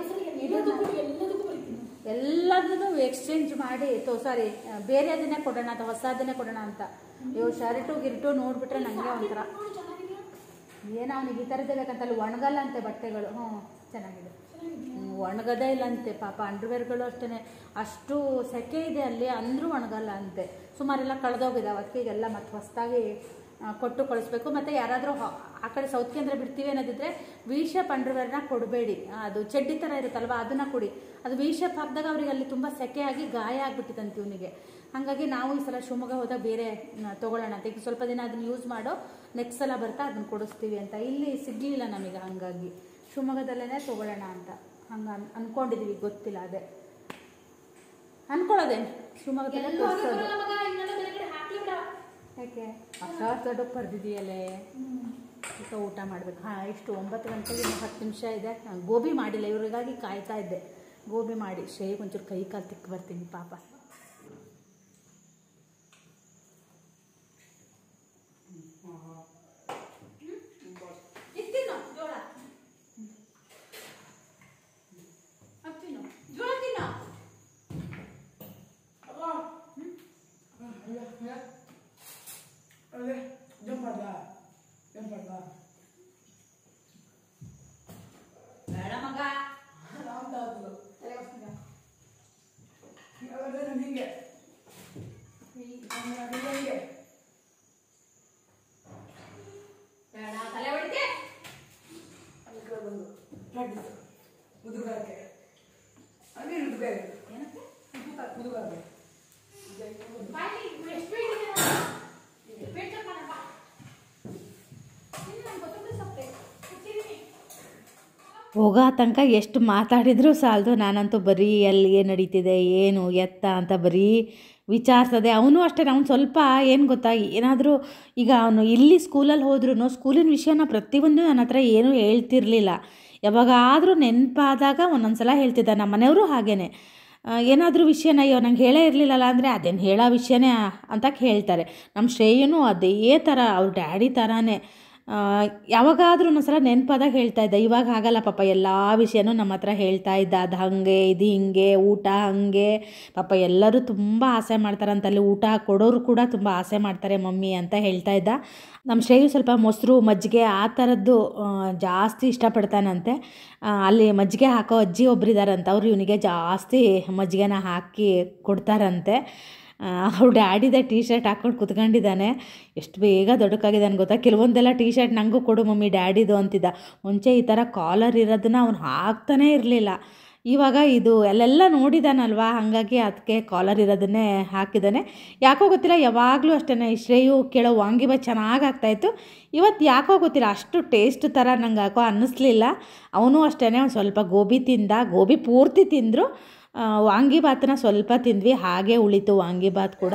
ಎಲ್ಲದನ್ನು ಎಕ್ಸ್ಚೇಂಜ್ ಮಾಡಿ ಸಾರಿ ಬೇರೆ ಅದನ್ನೇ ಕೊಡೋಣ ಅಂತ, ಹೊಸದನ್ನೇ ಕೊಡೋಣ ಅಂತ. ಇವು ಶರ್ಟು ಗಿರ್ಟು ನೋಡಿಬಿಟ್ರೆ ನನಗೆ ಒಂಥರ ಏನೋ ಅವನಿಗೆ ಈ ಥರದ್ದೇ ಬೇಕಂತ. ಅಲ್ಲಿ ಒಣಗಲ್ಲ ಅಂತೆ ಬಟ್ಟೆಗಳು. ಚೆನ್ನಾಗಿದೆ. ಒಣಗದೇ ಇಲ್ಲಂತೆ ಪಾಪ. ಅಂಡರ್ವೇರ್ಗಳು ಅಷ್ಟೇ, ಅಷ್ಟು ಸೆಕೆ ಇದೆ ಅಲ್ಲಿ, ಅಂದರೂ ಒಣಗಲ್ಲ ಅಂತೆ. ಸುಮಾರೆಲ್ಲ ಕಳೆದೋಗಿದ್ದಾವೆ. ಅದಕ್ಕೆ ಈಗೆಲ್ಲ ಮತ್ತೆ ಹೊಸದಾಗಿ ಕೊಟ್ಟು ಕಳಿಸ್ಬೇಕು. ಮತ್ತು ಯಾರಾದರೂ ಆ ಕಡೆ ಸೌತ್ ಕೇಂದ್ರ ಬಿಡ್ತೀವಿ ಅನ್ನೋದಿದ್ರೆ ವಿ ಶೇಪ್ ಅಂಡರ್ವೇರ್ನ ಕೊಡಬೇಡಿ. ಅದು ಚಡ್ಡಿ ಥರ ಇರುತ್ತಲ್ವ, ಅದನ್ನು ಕೊಡಿ. ಅದು ವಿ ಶೇಪ್ ಹಾಕಿದಾಗ ಅವ್ರಿಗೆ ಅಲ್ಲಿ ತುಂಬ ಸೆಕೆ ಆಗಿ ಗಾಯ ಆಗ್ಬಿಟ್ಟಿತ್ತಂತೆ ಇವನಿಗೆ. ಹಾಗಾಗಿ ನಾವು ಈ ಸಲ ಶಿವಮೊಗ್ಗ ಹೋದಾಗ ಬೇರೆ ತೊಗೊಳ್ಳೋಣ ಅಂತ. ಈಗ ಸ್ವಲ್ಪ ದಿನ ಅದನ್ನು ಯೂಸ್ ಮಾಡೋ, ನೆಕ್ಸ್ಟ್ ಸಲ ಬರ್ತಾ ಅದನ್ನು ಕೊಡಿಸ್ತೀವಿ ಅಂತ. ಇಲ್ಲಿ ಸಿಗಲಿಲ್ಲ ನಮಗೆ, ಹಾಗಾಗಿ ಶಿವಮೊಗ್ಗದಲ್ಲೇ ತೊಗೊಳ್ಳೋಣ ಅಂತ ಹಂಗೆ ಅಂದ್ಕೊಂಡಿದ್ದೀವಿ. ಗೊತ್ತಿಲ್ಲ, ಅದೇ ಅಂದ್ಕೊಳ್ಳೋದೇನು ಶಿವಮೊಗ್ಗದಲ್ಲೇ ತೋರಿಸೋದು. ಯಾಕೆ ಅಷ್ಟು ದೊಡ್ಡಕ್ಕೆ ಬರ್ದಿದೆಯಲ್ಲೇ. ಈಗ ಊಟ ಮಾಡಬೇಕು. ಇಷ್ಟು 9 ಗಂಟೆಗೆ 10 ನಿಮಿಷ ಇದೆ. ಗೋಬಿ ಮಾಡಿಲ್ಲ, ಇವ್ರಿಗಾಗಿ ಕಾಯ್ತಾ ಇದ್ದೆ. ಗೋಬಿ ಮಾಡಿ ಶೇಗೆ ಒಂಚೂರು ಕೈ ಕಾಲು ತಿಕ್ಕ ಬರ್ತೀನಿ ಪಾಪ. ಬೇಡ ಮಗ, ಬೇಡ ತಲೆ ಹೊಡಿತೆ. ಮುದುಗಾಕೆ ಅಲ್ಲಿ ಏನಕ್ಕೆ ಮುದುಗಾಕೆ ಹೋಗೋ ತನಕ ಎಷ್ಟು ಮಾತಾಡಿದರೂ ಸಾಲದು. ನಾನಂತೂ ಬರೀ ಅಲ್ಲಿ ಏನು ನಡೀತಿದೆ ಏನು ಎತ್ತ ಅಂತ ಬರೀ ವಿಚಾರಿಸೋದೆ. ಅವನು ಅಷ್ಟೇ. ಅವ್ನು ಸ್ವಲ್ಪ ಏನು ಗೊತ್ತಾ, ಏನಾದರೂ ಈಗ ಅವನು ಇಲ್ಲಿ ಸ್ಕೂಲಲ್ಲಿ ಹೋದ್ರೂ ಸ್ಕೂಲಿನ ವಿಷಯನ ಪ್ರತಿಯೊಂದು ನನ್ನ ಹತ್ರ ಏನೂ ಹೇಳ್ತಿರ್ಲಿಲ್ಲ. ಯಾವಾಗಾದರೂ ನೆನಪಾದಾಗ ಒಂದೊಂದು ಸಲ ಹೇಳ್ತಿದ್ದ. ನಮ್ಮ ಮನೆಯವರು ಹಾಗೇ ಏನಾದರೂ ವಿಷಯನ ಅಯ್ಯೋ ನಂಗೆ ಹೇಳೇ ಇರಲಿಲ್ಲಲ್ಲ ಅಂದರೆ ಅದೇನು ಹೇಳೋ ವಿಷಯನೇ ಅಂತ ಹೇಳ್ತಾರೆ. ನಮ್ಮ ಶ್ರೇಯನೂ ಅದೇ ಥರ ಅವ್ರ ಡ್ಯಾಡಿ ಥರನೇ ಯಾವಾಗಾದ್ರೂ ಒಂದೊಂದ್ಸಲ ನೆನಪಾದಾಗ ಹೇಳ್ತಾ ಇದ್ದ. ಇವಾಗ ಆಗಲ್ಲ ಪಾಪ, ಎಲ್ಲ ವಿಷಯನೂ ನಮ್ಮ ಹತ್ರ ಹೇಳ್ತಾ ಇದ್ದ. ಅದು ಹಾಗೆ ಇದು ಹಿಂಗೆ, ಊಟ ಹಾಗೆ, ಪಾಪ ಎಲ್ಲರೂ ತುಂಬ ಆಸೆ ಮಾಡ್ತಾರಂತಲ್ಲಿ, ಊಟ ಕೊಡೋರು ಕೂಡ ತುಂಬ ಆಸೆ ಮಾಡ್ತಾರೆ ಮಮ್ಮಿ ಅಂತ ಹೇಳ್ತಾ ಇದ್ದ. ನಮ್ಮ ಶ್ರೇಯು ಸ್ವಲ್ಪ ಮೊಸರು ಮಜ್ಜಿಗೆ ಆ ಥರದ್ದು ಜಾಸ್ತಿ ಇಷ್ಟಪಡ್ತಾನಂತೆ. ಅಲ್ಲಿ ಮಜ್ಜಿಗೆ ಹಾಕೋ ಅಜ್ಜಿ ಒಬ್ಬರಿದಾರಂತ, ಅವ್ರು ಇವನಿಗೆ ಜಾಸ್ತಿ ಮಜ್ಜಿಗೆನ ಹಾಕಿ ಕೊಡ್ತಾರಂತೆ. ಅವ್ರು ಡ್ಯಾಡಿದೆ ಟೀ ಶರ್ಟ್ ಹಾಕ್ಕೊಂಡು ಕುತ್ಕೊಂಡಿದ್ದಾನೆ. ಎಷ್ಟು ಬೇಗ ದೊಡ್ಡಕ್ಕಾಗಿದ್ದಾನೆ ಗೊತ್ತಾ. ಕೆಲವೊಂದೆಲ್ಲ ಟೀ ಶರ್ಟ್ ನನಗೂ ಕೊಡು ಮಮ್ಮಿ ಡ್ಯಾಡಿದು ಅಂತಿದ್ದ. ಮುಂಚೆ ಈ ಥರ ಕಾಲರ್ ಇರೋದನ್ನ ಅವ್ನು ಹಾಕ್ತಾನೇ ಇರಲಿಲ್ಲ. ಇವಾಗ ಇದು ಅಲ್ಲೆಲ್ಲ ನೋಡಿದಾನಲ್ವ, ಹಾಗಾಗಿ ಅದಕ್ಕೆ ಕಾಲರ್ ಇರೋದನ್ನೇ ಹಾಕಿದ್ದಾನೆ. ಯಾಕೋ ಗೊತ್ತಿಲ್ಲ, ಯಾವಾಗಲೂ ಅಷ್ಟೇ ಶ್ರೇಯು ಕೇಳೋ ವಾಂಗಿಬಾತ್ ಚೆನ್ನಾಗಿ ಆಗ್ತಾಯಿತ್ತು. ಇವತ್ತು ಯಾಕೋ ಗೊತ್ತಿಲ್ಲ ಅಷ್ಟು ಟೇಸ್ಟ್ ಥರ ನಂಗೆ ಯಾಕೋ ಅನ್ನಿಸ್ಲಿಲ್ಲ. ಅವನು ಅಷ್ಟೇ ಒಂದು ಸ್ವಲ್ಪ ಗೋಬಿ ತಿಂದ, ಗೋಬಿ ಪೂರ್ತಿ ತಿಂದರು. ವಾಂಗಿಬಾತನ್ನ ಸ್ವಲ್ಪ ತಿಂದ್ವಿ, ಹಾಗೆ ಉಳಿತು ವಾಂಗಿಬಾತ್ ಕೂಡ.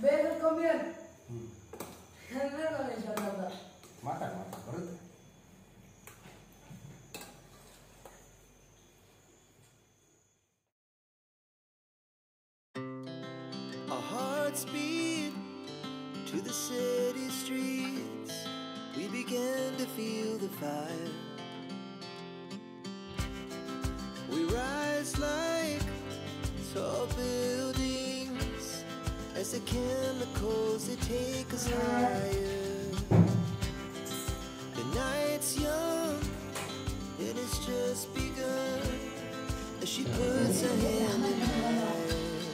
Our hearts beat to the city streets. We began to feel the fire. We rise like tall buildings as the chemicals they take us higher. The night's young and it's just begun as she puts her hand in mine.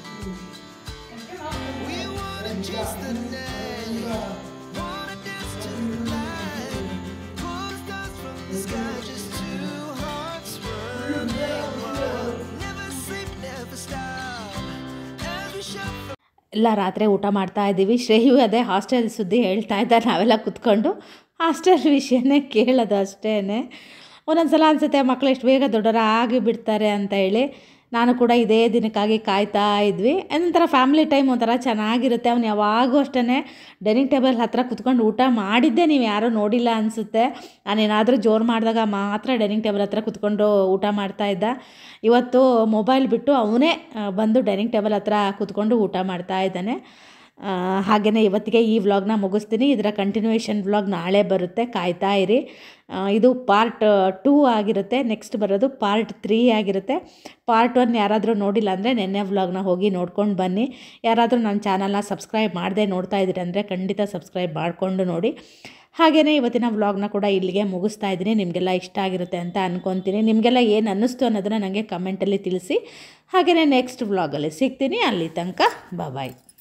We wanna chase the night, wanna dance to the light, pull the stars from the sky, just two hearts running wild. Never sleep, never stop, as we shout from ಎಲ್ಲ ರಾತ್ರಿ ಊಟ ಮಾಡ್ತಾ ಇದ್ದೀವಿ. ಶ್ರೇಯು ಅದೇ hostel ಸುದ್ದಿ ಹೇಳ್ತಾ ಇದ್ದ. ನಾವೆಲ್ಲ ಕುತ್ಕೊಂಡು ಹಾಸ್ಟೆಲ್ ವಿಷಯನೇ ಕೇಳೋದು ಅಷ್ಟೇ. ಒಂದೊಂದು ಸಲ ಅನಿಸುತ್ತೆ ಮಕ್ಕಳು ಎಷ್ಟು ಬೇಗ ದೊಡ್ಡವರಾಗಿ ಬಿಡ್ತಾರೆ ಅಂತ ಹೇಳಿ. ನಾನು ಕೂಡ ಇದೇ ದಿನಕ್ಕಾಗಿ ಕಾಯ್ತಾ ಇದ್ವಿ. ಒಂಥರ ಫ್ಯಾಮಿಲಿ ಟೈಮ್ ಒಂಥರ ಚೆನ್ನಾಗಿರುತ್ತೆ. ಅವ್ನು ಯಾವಾಗೂ ಅಷ್ಟೇ ಡೈನಿಂಗ್ ಟೇಬಲ್ ಹತ್ರ ಕುತ್ಕೊಂಡು ಊಟ ಮಾಡಿದ್ದೆ ನೀವು ಯಾರೂ ನೋಡಿಲ್ಲ ಅನಿಸುತ್ತೆ. ನಾನೇನಾದರೂ ಜೋರು ಮಾಡಿದಾಗ ಮಾತ್ರ ಡೈನಿಂಗ್ ಟೇಬಲ್ ಹತ್ರ ಕುತ್ಕೊಂಡು ಊಟ ಮಾಡ್ತಾಯಿದ್ದ. ಇವತ್ತು ಮೊಬೈಲ್ ಬಿಟ್ಟು ಅವನೇ ಬಂದು ಡೈನಿಂಗ್ ಟೇಬಲ್ ಹತ್ರ ಕುತ್ಕೊಂಡು ಊಟ ಮಾಡ್ತಾ ಇದ್ದಾನೆ. ಹಾಗೆಯೇ ಇವತ್ತಿಗೆ ಈ ವ್ಲಾಗ್ನ ಮುಗಿಸ್ತೀನಿ. ಇದರ ಕಂಟಿನ್ಯೂಯೇಷನ್ ವ್ಲಾಗ್ ನಾಳೆ ಬರುತ್ತೆ, ಕಾಯ್ತಾ ಇರಿ. ಇದು ಪಾರ್ಟ್ 2 ಆಗಿರುತ್ತೆ. ನೆಕ್ಸ್ಟ್ ಬರೋದು ಪಾರ್ಟ್ 3 ಆಗಿರುತ್ತೆ. ಪಾರ್ಟ್ 1 ಯಾರಾದರೂ ನೋಡಿಲ್ಲ ಅಂದರೆ ನೆನ್ನೆ ವ್ಲಾಗ್ನ ಹೋಗಿ ನೋಡ್ಕೊಂಡು ಬನ್ನಿ. ಯಾರಾದರೂ ನನ್ನ ಚಾನಲ್ನ ಸಬ್ಸ್ಕ್ರೈಬ್ ಮಾಡದೆ ನೋಡ್ತಾ ಇದ್ದೀರಿ ಅಂದರೆ ಖಂಡಿತ ಸಬ್ಸ್ಕ್ರೈಬ್ ಮಾಡಿಕೊಂಡು ನೋಡಿ. ಹಾಗೆಯೇ ಇವತ್ತಿನ ವ್ಲಾಗ್ನ ಕೂಡ ಇಲ್ಲಿಗೆ ಮುಗಿಸ್ತಾ ಇದ್ದೀನಿ. ನಿಮಗೆಲ್ಲ ಇಷ್ಟ ಆಗಿರುತ್ತೆ ಅಂತ ಅಂದ್ಕೊತೀನಿ. ನಿಮಗೆಲ್ಲ ಏನು ಅನ್ನಿಸ್ತು ಅನ್ನೋದನ್ನು ನನಗೆ ಕಮೆಂಟಲ್ಲಿ ತಿಳಿಸಿ. ಹಾಗೆಯೇ ನೆಕ್ಸ್ಟ್ ವ್ಲಾಗಲ್ಲಿ ಸಿಗ್ತೀನಿ. ಅಲ್ಲಿ ತನಕ ಬಾಯ್.